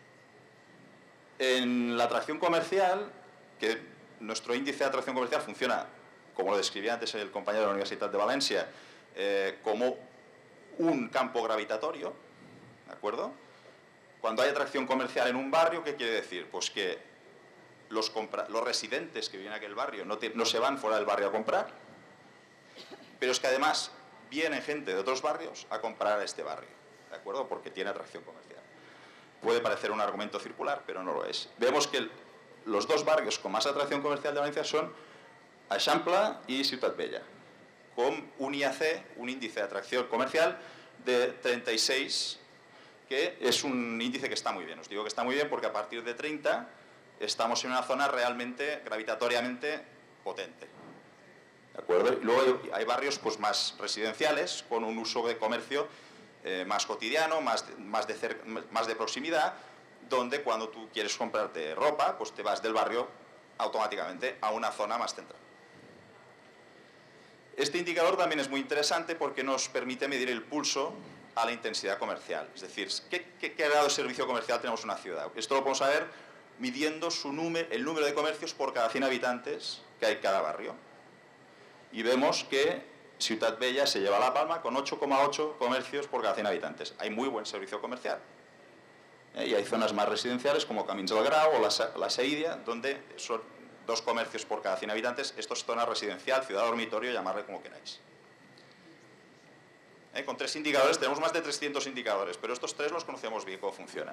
En la atracción comercial, que nuestro índice de atracción comercial funciona, como lo describía antes el compañero de la Universidad de Valencia, como un campo gravitatorio, ¿de acuerdo? Cuando hay atracción comercial en un barrio, ¿qué quiere decir? Pues que los residentes que viven en aquel barrio no se van fuera del barrio a comprar, pero es que además viene gente de otros barrios a comprar a este barrio, ¿de acuerdo? Porque tiene atracción comercial. Puede parecer un argumento circular, pero no lo es. Vemos que los dos barrios con más atracción comercial de Valencia son Eixample y Ciutat Vella, con un IAC, un índice de atracción comercial de 36, que es un índice que está muy bien. Os digo que está muy bien porque a partir de 30 estamos en una zona realmente, gravitatoriamente potente. ¿De acuerdo? Y luego hay barrios pues, más residenciales, con un uso de comercio más cotidiano, más de proximidad, donde cuando tú quieres comprarte ropa, pues te vas del barrio automáticamente a una zona más central. Este indicador también es muy interesante porque nos permite medir el pulso a la intensidad comercial. Es decir, ¿qué grado de servicio comercial tenemos en una ciudad? Esto lo podemos saber midiendo el número de comercios por cada 100 habitantes que hay en cada barrio. Y vemos que Ciutat Vella se lleva la palma con 8,8 comercios por cada 100 habitantes. Hay muy buen servicio comercial. Y hay zonas más residenciales como Camins del Grau o la Seidia, donde son 2 comercios por cada 100 habitantes. Esto es zona residencial, ciudad dormitorio, llamarle como queráis. Con 3 indicadores, tenemos más de 300 indicadores, pero estos 3 los conocemos bien cómo funcionan.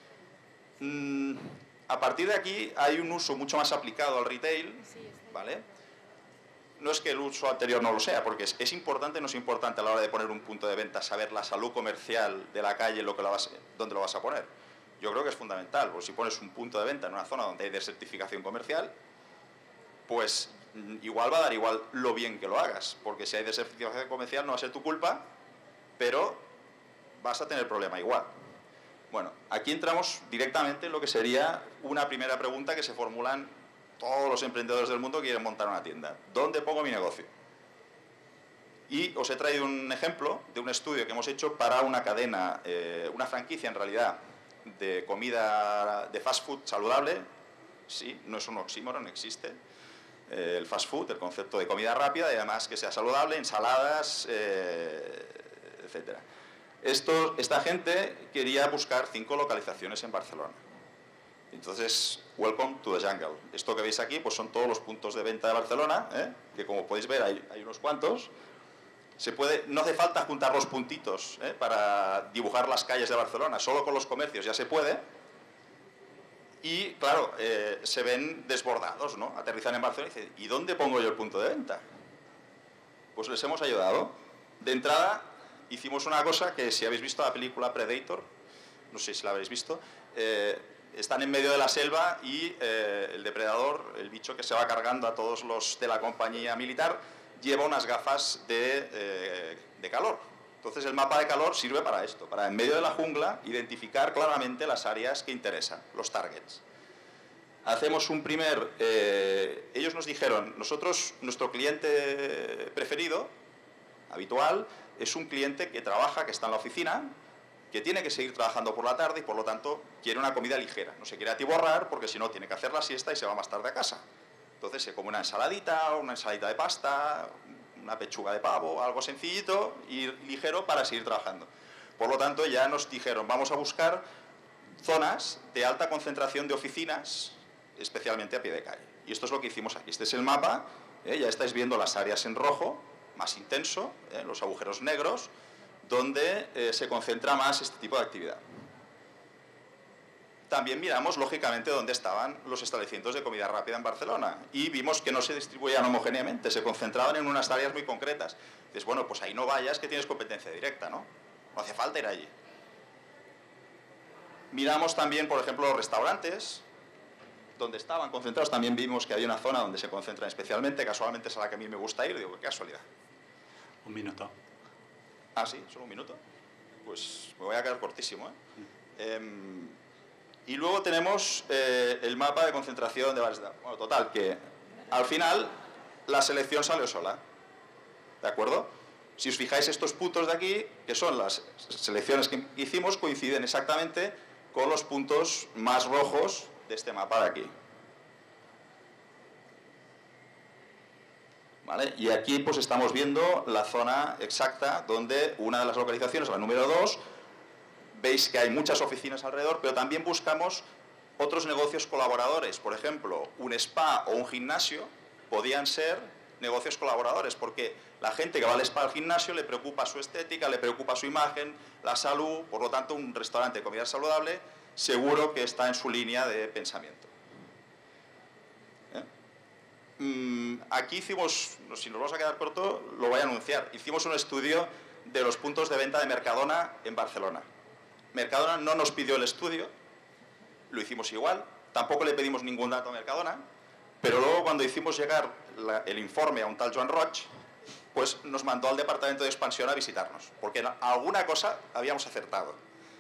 A partir de aquí hay un uso mucho más aplicado al retail, ¿vale? No es que el uso anterior no lo sea, porque es importante o no es importante a la hora de poner un punto de venta saber la salud comercial de la calle, dónde lo vas a poner. Yo creo que es fundamental, porque si pones un punto de venta en una zona donde hay desertificación comercial, pues igual va a dar igual lo bien que lo hagas, porque si hay desertificación comercial no va a ser tu culpa, pero vas a tener problema igual. Bueno, aquí entramos directamente en lo que sería una primera pregunta que se formulan todos los emprendedores del mundo que quieren montar una tienda. ¿Dónde pongo mi negocio? Y os he traído un ejemplo de un estudio que hemos hecho para una cadena, una franquicia en realidad, de comida de fast food saludable. Sí, no es un oxímoron, existe. El fast food, el concepto de comida rápida y además que sea saludable, ensaladas, etcétera. Esta gente quería buscar 5 localizaciones en Barcelona. Entonces, welcome to the jungle. Esto que veis aquí pues son todos los puntos de venta de Barcelona, que como podéis ver hay unos cuantos. No hace falta juntar los puntitos para dibujar las calles de Barcelona, solo con los comercios ya se puede. Y claro, se ven desbordados, ¿no? Aterrizan en Barcelona y dicen, ¿y dónde pongo yo el punto de venta? Pues les hemos ayudado. De entrada, hicimos una cosa que si habéis visto la película Predator, no sé si la habéis visto, están en medio de la selva y el depredador, el bicho que se va cargando a todos los de la compañía militar, lleva unas gafas de calor. Entonces el mapa de calor sirve para esto, para en medio de la jungla identificar claramente las áreas que interesan, los targets. Hacemos un primer... ellos nos dijeron, nuestro cliente preferido, habitual, es un cliente que trabaja, que está en la oficina, que tiene que seguir trabajando por la tarde y por lo tanto quiere una comida ligera. No se quiere atiborrar porque si no tiene que hacer la siesta y se va más tarde a casa. Entonces se come una ensaladita de pasta, una pechuga de pavo, algo sencillito y ligero para seguir trabajando. Por lo tanto ya nos dijeron, vamos a buscar zonas de alta concentración de oficinas, especialmente a pie de calle. Y esto es lo que hicimos aquí. Este es el mapa, ya estáis viendo las áreas en rojo, más intenso, los agujeros negros, donde se concentra más este tipo de actividad. También miramos, lógicamente, dónde estaban los establecimientos de comida rápida en Barcelona y vimos que no se distribuían homogéneamente, se concentraban en unas áreas muy concretas. Dices, bueno, pues ahí no vayas, que tienes competencia directa, ¿no? No hace falta ir allí. Miramos también, por ejemplo, los restaurantes, donde estaban concentrados. También vimos que había una zona donde se concentran especialmente, casualmente es a la que a mí me gusta ir, digo, qué casualidad. Un minuto. Ah, sí, solo un minuto. Pues me voy a quedar cortísimo, y luego tenemos el mapa de concentración de bares. Bueno, total, que al final la selección salió sola. ¿De acuerdo? Si os fijáis, estos puntos de aquí, que son las selecciones que hicimos, coinciden exactamente con los puntos más rojos de este mapa de aquí. ¿Vale? Y aquí pues estamos viendo la zona exacta donde una de las localizaciones, la número 2, veis que hay muchas oficinas alrededor, pero también buscamos otros negocios colaboradores. Por ejemplo, un spa o un gimnasio podían ser negocios colaboradores, porque la gente que va al spa o al gimnasio le preocupa su estética, le preocupa su imagen, la salud, por lo tanto un restaurante de comida saludable seguro que está en su línea de pensamiento. Aquí hicimos, si nos vamos a quedar corto, lo voy a anunciar, hicimos un estudio de los puntos de venta de Mercadona en Barcelona. Mercadona no nos pidió el estudio, lo hicimos igual, tampoco le pedimos ningún dato a Mercadona, pero luego cuando hicimos llegar el informe a un tal Joan Roig, pues nos mandó al departamento de expansión a visitarnos, porque en alguna cosa habíamos acertado.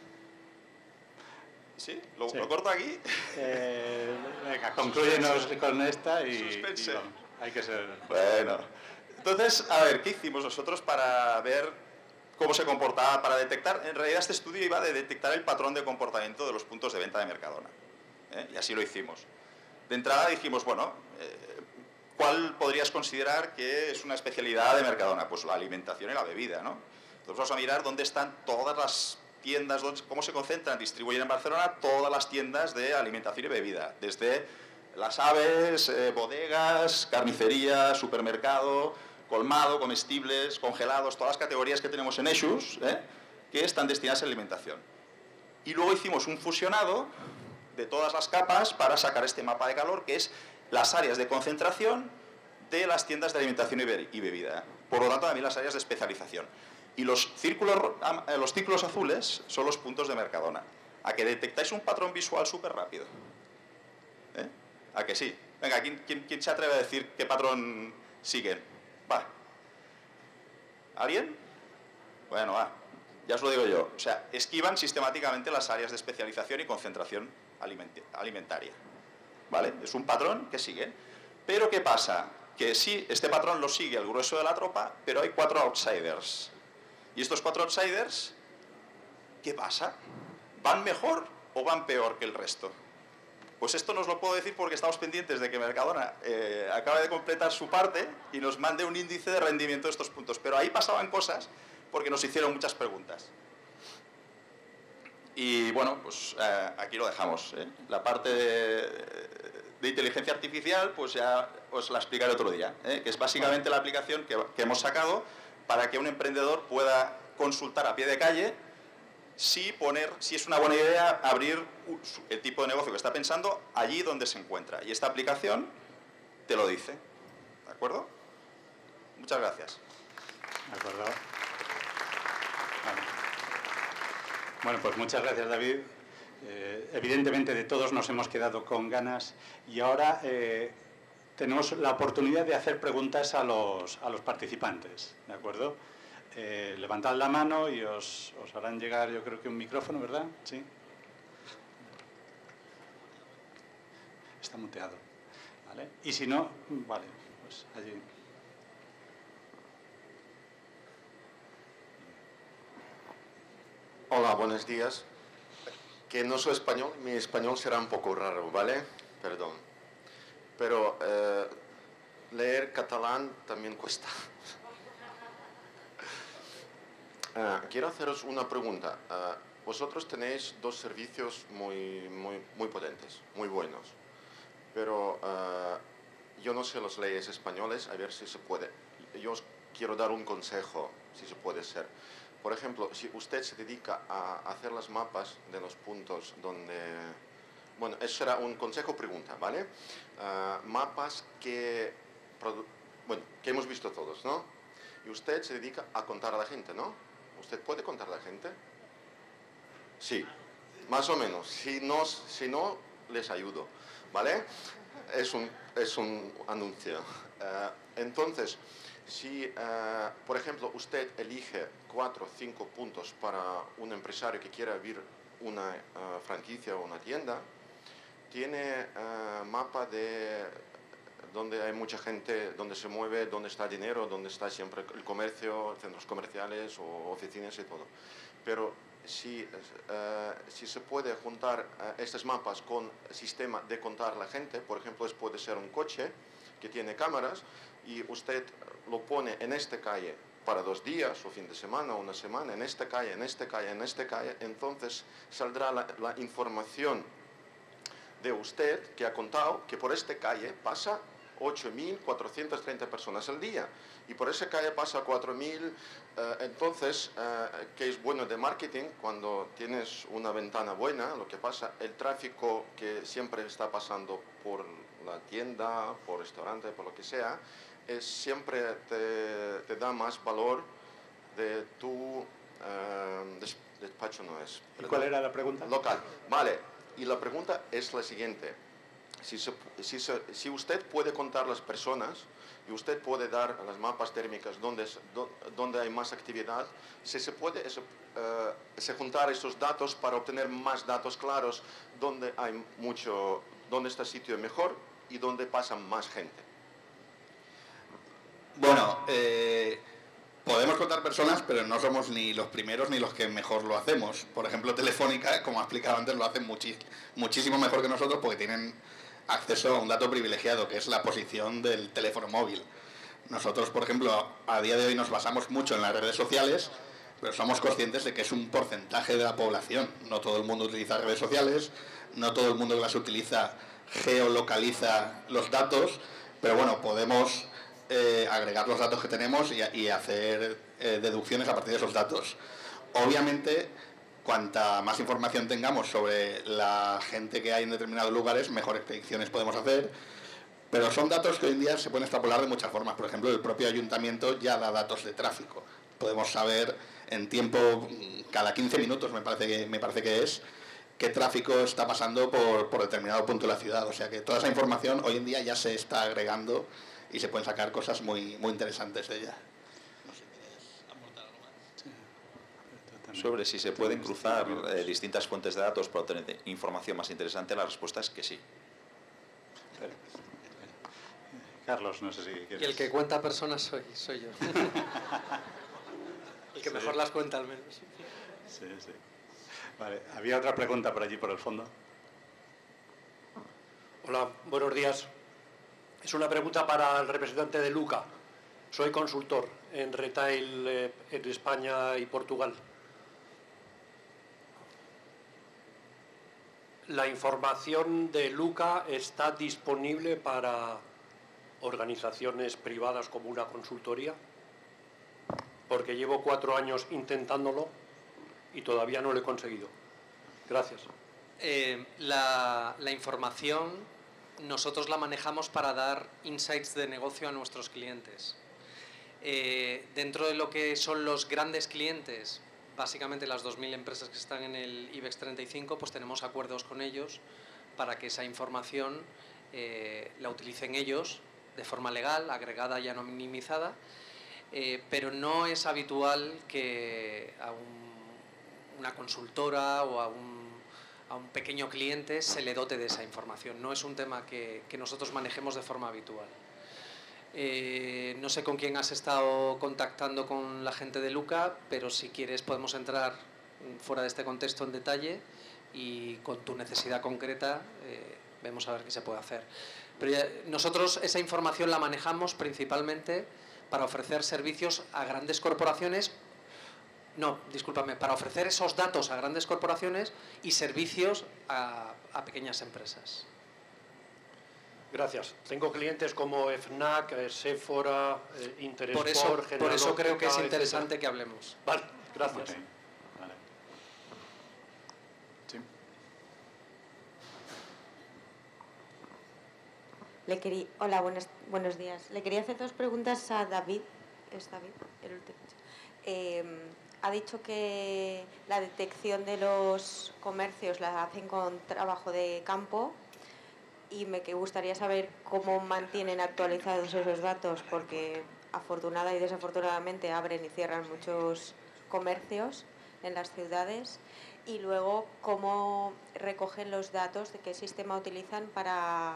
¿Sí? ¿Lo corto aquí? Venga, conclúyenos con esta y suspense. Y vamos, hay que ser... Bueno, entonces, a ver, ¿qué hicimos nosotros para ver cómo se comportaba, para detectar? En realidad este estudio iba de detectar el patrón de comportamiento de los puntos de venta de Mercadona. Y así lo hicimos. De entrada dijimos, bueno, ¿cuál podrías considerar que es una especialidad de Mercadona? Pues la alimentación y la bebida, ¿no? Entonces vamos a mirar dónde están todas las tiendas, cómo se concentran, distribuyen en Barcelona todas las tiendas de alimentación y bebida, desde las aves, bodegas, carnicería, supermercado, colmado, comestibles, congelados, todas las categorías que tenemos en Eixos, que están destinadas a alimentación. Y luego hicimos un fusionado de todas las capas para sacar este mapa de calor, que es las áreas de concentración de las tiendas de alimentación y bebida. Por lo tanto, también las áreas de especialización. Y los círculos azules son los puntos de Mercadona. ¿A que detectáis un patrón visual súper rápido? ¿A que sí? Venga, ¿quién se atreve a decir qué patrón siguen? Va. ¿Alguien? Bueno, va. Ya os lo digo yo. O sea, esquivan sistemáticamente las áreas de especialización y concentración alimentaria. ¿Vale? Es un patrón que siguen. Pero ¿qué pasa? Que sí, este patrón lo sigue el grueso de la tropa, pero hay 4 outsiders. Y estos 4 outsiders, ¿qué pasa? ¿Van mejor o van peor que el resto? Pues esto no os lo puedo decir porque estamos pendientes de que Mercadona acabe de completar su parte y nos mande un índice de rendimiento de estos puntos. Pero ahí pasaban cosas porque nos hicieron muchas preguntas. Y bueno, pues aquí lo dejamos, ¿eh? La parte de inteligencia artificial, pues ya os la explicaré otro día, ¿eh? Que es básicamente la aplicación que hemos sacado para que un emprendedor pueda consultar a pie de calle si es una buena idea abrir el tipo de negocio que está pensando allí donde se encuentra. Y esta aplicación te lo dice. ¿De acuerdo? Muchas gracias. De acuerdo. Bueno, pues muchas gracias, David. Evidentemente de todos nos hemos quedado con ganas y ahora tenemos la oportunidad de hacer preguntas a los participantes, ¿de acuerdo? Levantad la mano y os harán llegar, yo creo que un micrófono, ¿verdad? Sí. Está muteado, ¿vale? Y si no, vale, pues allí. Hola, buenos días. Que no soy español, mi español será un poco raro, ¿vale? Perdón. Pero leer catalán también cuesta. Quiero haceros una pregunta. Vosotros tenéis 2 servicios muy potentes, muy buenos. Pero yo no sé las leyes españoles, a ver si se puede. Yo os quiero dar un consejo, si se puede ser. Por ejemplo, si usted se dedica a hacer las mapas de los puntos donde... Bueno, eso será un consejo-pregunta, ¿vale? Mapas que hemos visto todos, ¿no? Y usted se dedica a contar a la gente, ¿no? ¿Usted puede contar a la gente? Sí, más o menos. Si no les ayudo, ¿vale? Es un anuncio. Entonces, si, por ejemplo, usted elige 4 o 5 puntos para un empresario que quiera abrir una franquicia o una tienda, tiene mapa de donde hay mucha gente, donde se mueve, donde está el dinero, donde está siempre el comercio, centros comerciales o oficinas y todo. Pero si se puede juntar estos mapas con el sistema de contar la gente, por ejemplo, puede ser un coche que tiene cámaras y usted lo pone en esta calle para 2 días o fin de semana o una semana, en esta calle, en esta calle, en esta calle, entonces saldrá la información de usted que ha contado que por esta calle pasa 8.430 personas al día y por esa calle pasa 4.000, entonces, que es bueno de marketing cuando tienes una ventana buena, lo que pasa, el tráfico que siempre está pasando por la tienda, por restaurante, por lo que sea, siempre te da más valor de tu despacho, no es. ¿Y cuál era la pregunta? Local. Vale, y la pregunta es la siguiente. Si usted puede contar las personas y usted puede dar las mapas térmicas donde hay más actividad, si se puede juntar esos datos para obtener más datos claros donde hay donde está el sitio mejor y donde pasa más gente. Bueno, podemos contar personas, pero no somos ni los primeros ni los que mejor lo hacemos. Por ejemplo, Telefónica, como ha explicado antes, lo hacen muchísimo mejor que nosotros porque tienen acceso a un dato privilegiado, que es la posición del teléfono móvil. Nosotros, por ejemplo, a día de hoy nos basamos mucho en las redes sociales, pero somos conscientes de que es un porcentaje de la población. No todo el mundo utiliza redes sociales, no todo el mundo que las utiliza geolocaliza los datos, pero bueno, podemos agregar los datos que tenemos y hacer deducciones a partir de esos datos. Obviamente, cuanta más información tengamos sobre la gente que hay en determinados lugares, mejores predicciones podemos hacer, pero son datos que hoy en día se pueden extrapolar de muchas formas. Por ejemplo, el propio ayuntamiento ya da datos de tráfico. Podemos saber en tiempo, cada 15 minutos me parece que es, qué tráfico está pasando por determinado punto de la ciudad. O sea que toda esa información hoy en día ya se está agregando y se pueden sacar cosas muy, muy interesantes de ella. No sé, ¿quieres aportar algo más? Sobre si se pueden cruzar distintas fuentes de datos para obtener información más interesante, la respuesta es que sí. Carlos, no sé si quieres... Y el que cuenta personas soy yo. El que mejor las cuenta, al menos. Sí, sí. Vale, había otra pregunta por allí, por el fondo. Hola, buenos días. Es una pregunta para el representante de Luca. Soy consultor en retail en España y Portugal. ¿La información de Luca está disponible para organizaciones privadas como una consultoría? Porque llevo 4 años intentándolo y todavía no lo he conseguido. Gracias. La información nosotros la manejamos para dar insights de negocio a nuestros clientes. Dentro de lo que son los grandes clientes, básicamente las 2.000 empresas que están en el IBEX 35, pues tenemos acuerdos con ellos para que esa información la utilicen ellos de forma legal, agregada y anonimizada, pero no es habitual que a una consultora o a un pequeño cliente se le dote de esa información. No es un tema que nosotros manejemos de forma habitual. No sé con quién has estado contactando con la gente de Luca, pero si quieres podemos entrar fuera de este contexto en detalle y con tu necesidad concreta vemos a ver qué se puede hacer. Pero nosotros esa información la manejamos principalmente para ofrecer servicios a grandes corporaciones. No, discúlpame, para ofrecer esos datos a grandes corporaciones y servicios a pequeñas empresas. Gracias. Tengo clientes como FNAC, Sephora, Intersport, por eso creo que es interesante que hablemos. Vale, gracias. Okay. Vale. Sí. Hola, buenos días. Le quería hacer 2 preguntas a David. ¿Es David? El último. Ha dicho que la detección de los comercios la hacen con trabajo de campo y me gustaría saber cómo mantienen actualizados esos datos, porque afortunada y desafortunadamente abren y cierran muchos comercios en las ciudades, y luego cómo recogen los datos, de qué sistema utilizan para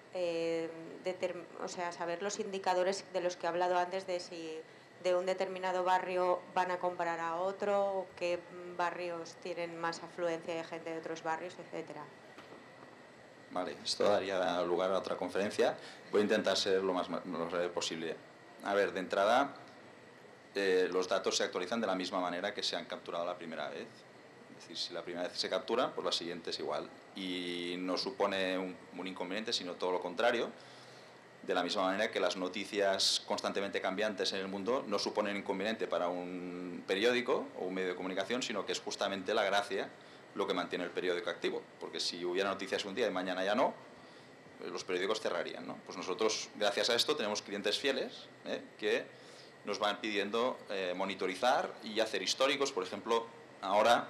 saber los indicadores de los que he hablado antes, de si de un determinado barrio van a comparar a otro, o qué barrios tienen más afluencia de gente de otros barrios, etcétera. Vale, esto daría lugar a otra conferencia. Voy a intentar ser lo más breve posible. A ver, de entrada, los datos se actualizan de la misma manera que se han capturado la primera vez. Es decir, si la primera vez se captura, pues la siguiente es igual. Y no supone un inconveniente, sino todo lo contrario. De la misma manera que las noticias constantemente cambiantes en el mundo no suponen inconveniente para un periódico o un medio de comunicación, sino que es justamente la gracia lo que mantiene el periódico activo. Porque si hubiera noticias un día y mañana ya no, los periódicos cerrarían, ¿no? Pues nosotros, gracias a esto, tenemos clientes fieles que nos van pidiendo monitorizar y hacer históricos. Por ejemplo, ahora,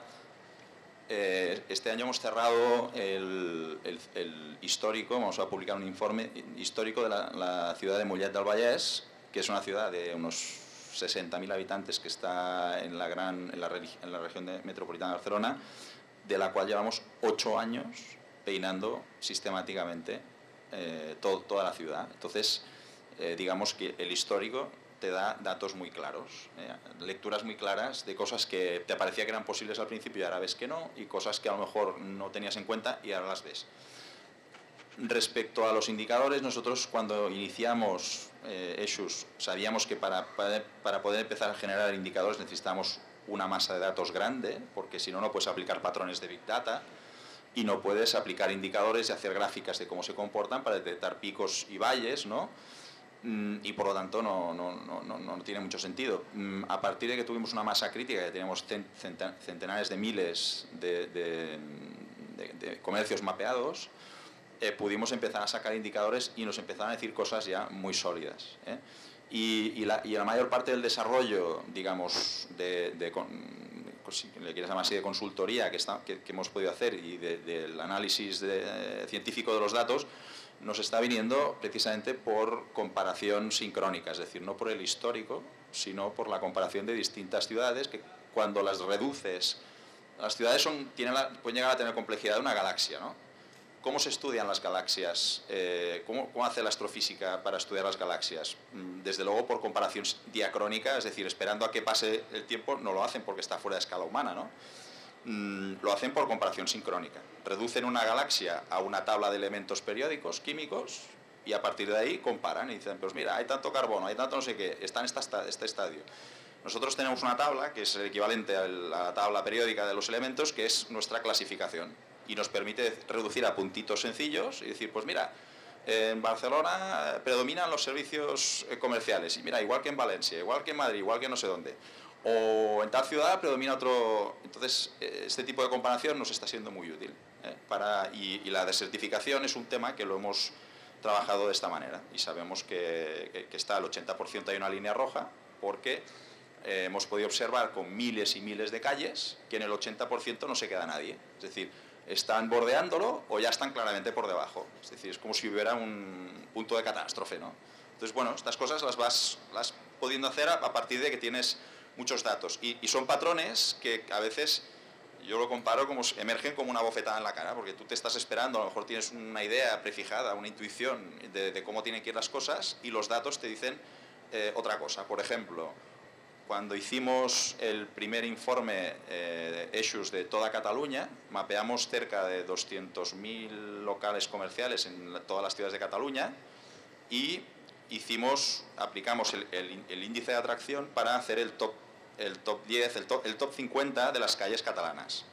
este año hemos cerrado el histórico, vamos a publicar un informe histórico de la ciudad de Mollet del Vallès, que es una ciudad de unos 60.000 habitantes que está en la región metropolitana de Barcelona, de la cual llevamos 8 años peinando sistemáticamente toda la ciudad. Entonces, digamos que el histórico te da datos muy claros, lecturas muy claras de cosas que te parecía que eran posibles al principio y ahora ves que no, y cosas que a lo mejor no tenías en cuenta y ahora las ves. Respecto a los indicadores, nosotros cuando iniciamos Eixos sabíamos que para poder empezar a generar indicadores necesitamos una masa de datos grande, porque si no, no puedes aplicar patrones de Big Data y no puedes aplicar indicadores y hacer gráficas de cómo se comportan para detectar picos y valles, ¿no? Y por lo tanto no tiene mucho sentido. A partir de que tuvimos una masa crítica, que teníamos centenares de miles de comercios mapeados, pudimos empezar a sacar indicadores y nos empezaron a decir cosas ya muy sólidas. Y la mayor parte del desarrollo, digamos, pues si le quieres llamar así, de consultoría que hemos podido hacer y del análisis científico de los datos, nos está viniendo precisamente por comparación sincrónica, es decir, no por el histórico, sino por la comparación de distintas ciudades que cuando las reduces, las ciudades pueden llegar a tener complejidad de una galaxia, ¿no? ¿Cómo se estudian las galaxias? ¿Cómo hace la astrofísica para estudiar las galaxias? Desde luego por comparación diacrónica, es decir, esperando a que pase el tiempo, no lo hacen porque está fuera de escala humana, ¿no? Lo hacen por comparación sincrónica. Reducen una galaxia a una tabla de elementos periódicos, químicos, y a partir de ahí comparan y dicen, pues mira, hay tanto carbono, hay tanto no sé qué, está en este estadio. Nosotros tenemos una tabla que es el equivalente a la tabla periódica de los elementos, que es nuestra clasificación, y nos permite reducir a puntitos sencillos y decir, pues mira, en Barcelona predominan los servicios comerciales, y mira, igual que en Valencia, igual que en Madrid, igual que no sé dónde, o en tal ciudad predomina otro. Entonces, este tipo de comparación nos está siendo muy útil, y la desertificación es un tema que lo hemos trabajado de esta manera, y sabemos que está al 80% hay una línea roja, porque hemos podido observar con miles y miles de calles que en el 80% no se queda nadie, es decir, están bordeándolo o ya están claramente por debajo, es decir, es como si hubiera un punto de catástrofe, ¿no? Entonces, bueno, estas cosas las vas pudiendo hacer a partir de que tienes muchos datos, y son patrones que a veces yo lo comparo como emergen como una bofetada en la cara, porque tú te estás esperando, a lo mejor tienes una idea prefijada, una intuición de cómo tienen que ir las cosas, y los datos te dicen otra cosa. Por ejemplo, cuando hicimos el primer informe Eixos de toda Cataluña, mapeamos cerca de 200.000 locales comerciales en todas las ciudades de Cataluña, y aplicamos el índice de atracción para hacer el top 10, el top 50 de las calles catalanas.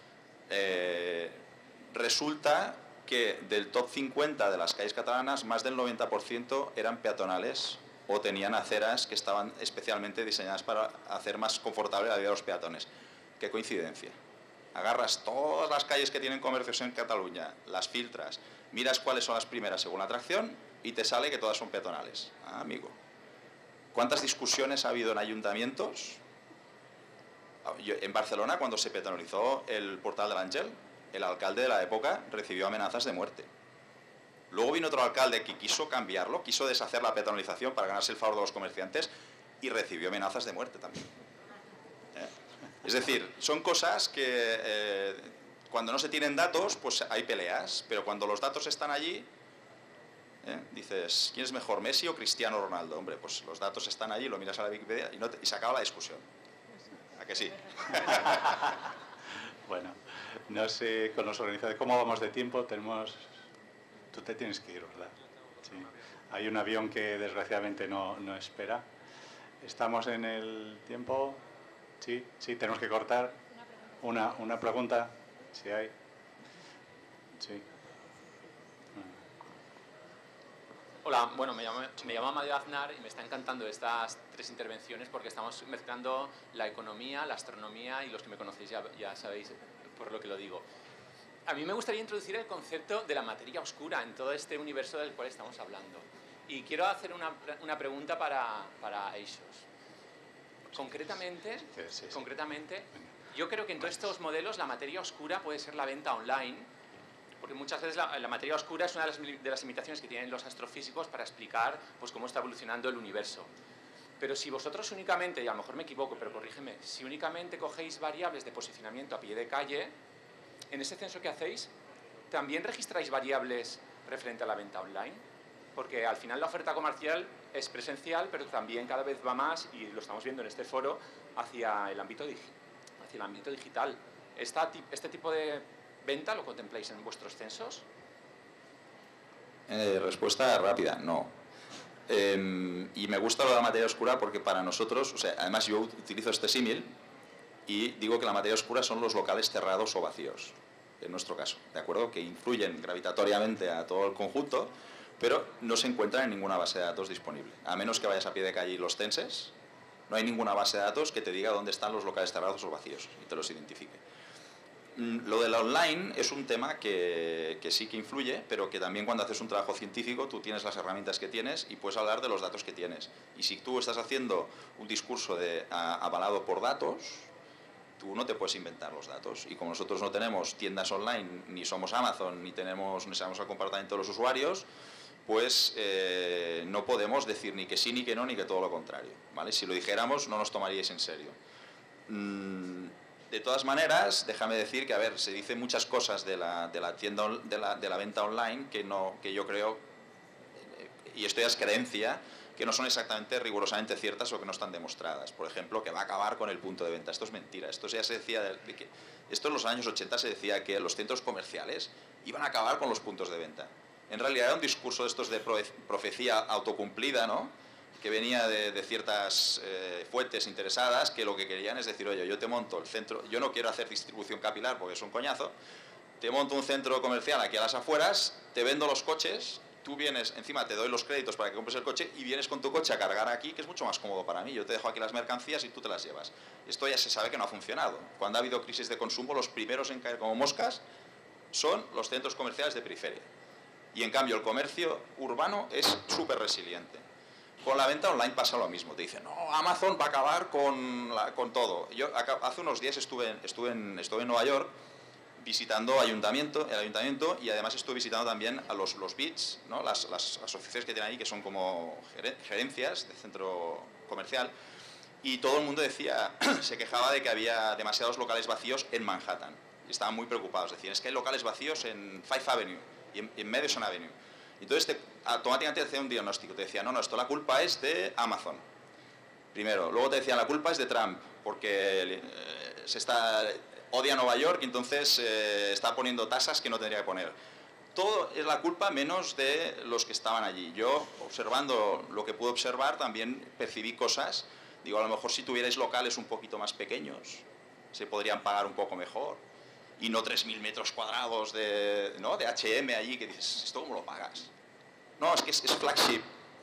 Resulta que del top 50 de las calles catalanas, más del 90% eran peatonales o tenían aceras que estaban especialmente diseñadas para hacer más confortable la vida de los peatones. ¡Qué coincidencia! Agarras todas las calles que tienen comercios en Cataluña, las filtras, miras cuáles son las primeras según la atracción y te sale que todas son peatonales. Ah, amigo. ¿Cuántas discusiones ha habido en ayuntamientos? En Barcelona, cuando se peatonalizó el Portal del Àngel, el alcalde de la época recibió amenazas de muerte. Luego vino otro alcalde que quiso cambiarlo, quiso deshacer la peatonalización para ganarse el favor de los comerciantes y recibió amenazas de muerte también. Es decir, son cosas que cuando no se tienen datos, pues hay peleas, pero cuando los datos están allí, dices, ¿quién es mejor, Messi o Cristiano Ronaldo? Hombre, pues los datos están allí, lo miras a la Wikipedia y se acaba la discusión. ¿A que sí? Bueno, no sé con los organizadores cómo vamos de tiempo. Tú te tienes que ir, ¿verdad? Sí. Hay un avión que desgraciadamente no espera. ¿Estamos en el tiempo? Sí, tenemos que cortar. Una pregunta, si hay. Sí. Hola, bueno, me llamo Amadeo Aznar y me está encantando estas tres intervenciones porque estamos mezclando la economía, la astronomía, y los que me conocéis ya sabéis por lo que lo digo. A mí me gustaría introducir el concepto de la materia oscura en todo este universo del cual estamos hablando. Y quiero hacer una pregunta para Eixos. Concretamente, yo creo que en todos estos modelos la materia oscura puede ser la venta online, porque muchas veces la materia oscura es una de las limitaciones que tienen los astrofísicos para explicar pues, cómo está evolucionando el universo. Pero si vosotros únicamente, y a lo mejor me equivoco, pero corrígeme, si únicamente cogéis variables de posicionamiento a pie de calle, en ese censo que hacéis, ¿también registráis variables referente a la venta online? Porque al final la oferta comercial es presencial, pero también cada vez va más, y lo estamos viendo en este foro, hacia el ámbito digital. ¿Este tipo de venta lo contempláis en vuestros censos? Respuesta rápida, no. Y me gusta lo de la materia oscura porque para nosotros, o sea, además yo utilizo este símil y digo que la materia oscura son los locales cerrados o vacíos, en nuestro caso, ¿de acuerdo? Que influyen gravitatoriamente a todo el conjunto, pero no se encuentran en ninguna base de datos disponible. A menos que vayas a pie de calle y los censes, no hay ninguna base de datos que te diga dónde están los locales cerrados o vacíos y te los identifique. Lo del online es un tema que sí que influye, pero que también cuando haces un trabajo científico tú tienes las herramientas que tienes y puedes hablar de los datos que tienes. Y si tú estás haciendo un discurso avalado por datos, tú no te puedes inventar los datos. Y como nosotros no tenemos tiendas online, ni somos Amazon, ni sabemos el comportamiento de los usuarios, pues no podemos decir ni que sí, ni que no, ni que todo lo contrario, ¿vale? Si lo dijéramos, no nos tomaríais en serio. De todas maneras, déjame decir que, a ver, se dicen muchas cosas de la tienda, de la venta online que yo creo, y esto ya es creencia, que no son exactamente rigurosamente ciertas o que no están demostradas. Por ejemplo, que va a acabar con el punto de venta. Esto es mentira. Esto ya se decía esto en los años 80 se decía que los centros comerciales iban a acabar con los puntos de venta. En realidad era un discurso de estos de profecía autocumplida, ¿no? Que venía de ciertas fuentes interesadas que lo que querían es decir, oye, yo te monto el centro, yo no quiero hacer distribución capilar porque es un coñazo, te monto un centro comercial aquí a las afueras, te vendo los coches, tú vienes, encima te doy los créditos para que compres el coche y vienes con tu coche a cargar aquí, que es mucho más cómodo para mí. Yo te dejo aquí las mercancías y tú te las llevas. Esto ya se sabe que no ha funcionado. Cuando ha habido crisis de consumo, los primeros en caer como moscas son los centros comerciales de periferia. Y en cambio el comercio urbano es súper resiliente. Con la venta online pasa lo mismo. Te dicen, no, Amazon va a acabar con todo. Yo hace unos días estuve en Nueva York visitando el ayuntamiento y además estuve visitando también a los BITs, ¿no? las asociaciones que tienen ahí, que son como gerencias de centro comercial, y todo el mundo se quejaba de que había demasiados locales vacíos en Manhattan. Y estaban muy preocupados. Decían, es que hay locales vacíos en Fifth Avenue y en Madison Avenue. Entonces automáticamente te hacía un diagnóstico. Te decía, no, esto la culpa es de Amazon. Primero. Luego te decían, la culpa es de Trump, porque odia Nueva York y entonces está poniendo tasas que no tendría que poner. Todo es la culpa menos de los que estaban allí. Yo, observando lo que pude observar, también percibí cosas. Digo, a lo mejor si tuvierais locales un poquito más pequeños, se podrían pagar un poco mejor. Y no 3.000 metros cuadrados de H&M allí, que dices, ¿esto cómo lo pagas? No, es que es flagship.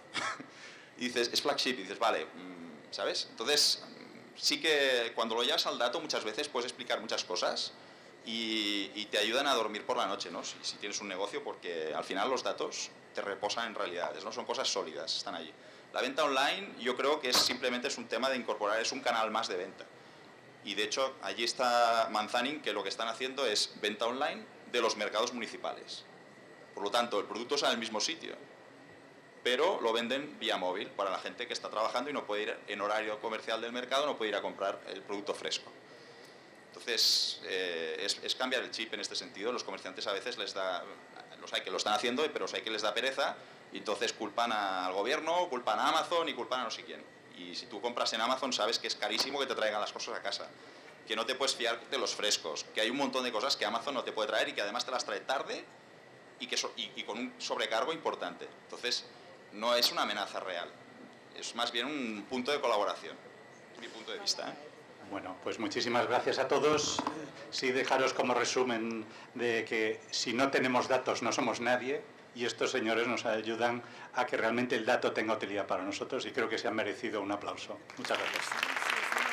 Y dices, es flagship, y dices, vale, ¿sabes? Entonces, sí que cuando lo llevas al dato muchas veces puedes explicar muchas cosas y te ayudan a dormir por la noche, ¿no? Si tienes un negocio, porque al final los datos te reposan en realidades, ¿no? Son cosas sólidas, están allí. La venta online yo creo que simplemente es un tema de incorporar, es un canal más de venta. Y de hecho, allí está Manzanin, que lo que están haciendo es venta online de los mercados municipales. Por lo tanto, el producto está en el mismo sitio, pero lo venden vía móvil para la gente que está trabajando y no puede ir en horario comercial del mercado, no puede ir a comprar el producto fresco. Entonces, es cambiar el chip en este sentido. Los comerciantes a veces los hay que lo están haciendo, pero los hay que les da pereza, y entonces culpan al gobierno, culpan a Amazon y culpan a no sé quién. Y si tú compras en Amazon sabes que es carísimo que te traigan las cosas a casa, que no te puedes fiar de los frescos, que hay un montón de cosas que Amazon no te puede traer y que además te las trae tarde y con un sobrecargo importante. Entonces, no es una amenaza real, es más bien un punto de colaboración, es mi punto de vista, ¿eh? Bueno, pues muchísimas gracias a todos. Sí, dejaros como resumen de que si no tenemos datos no somos nadie, y estos señores nos ayudan a que realmente el dato tenga utilidad para nosotros, y creo que se han merecido un aplauso. Muchas gracias.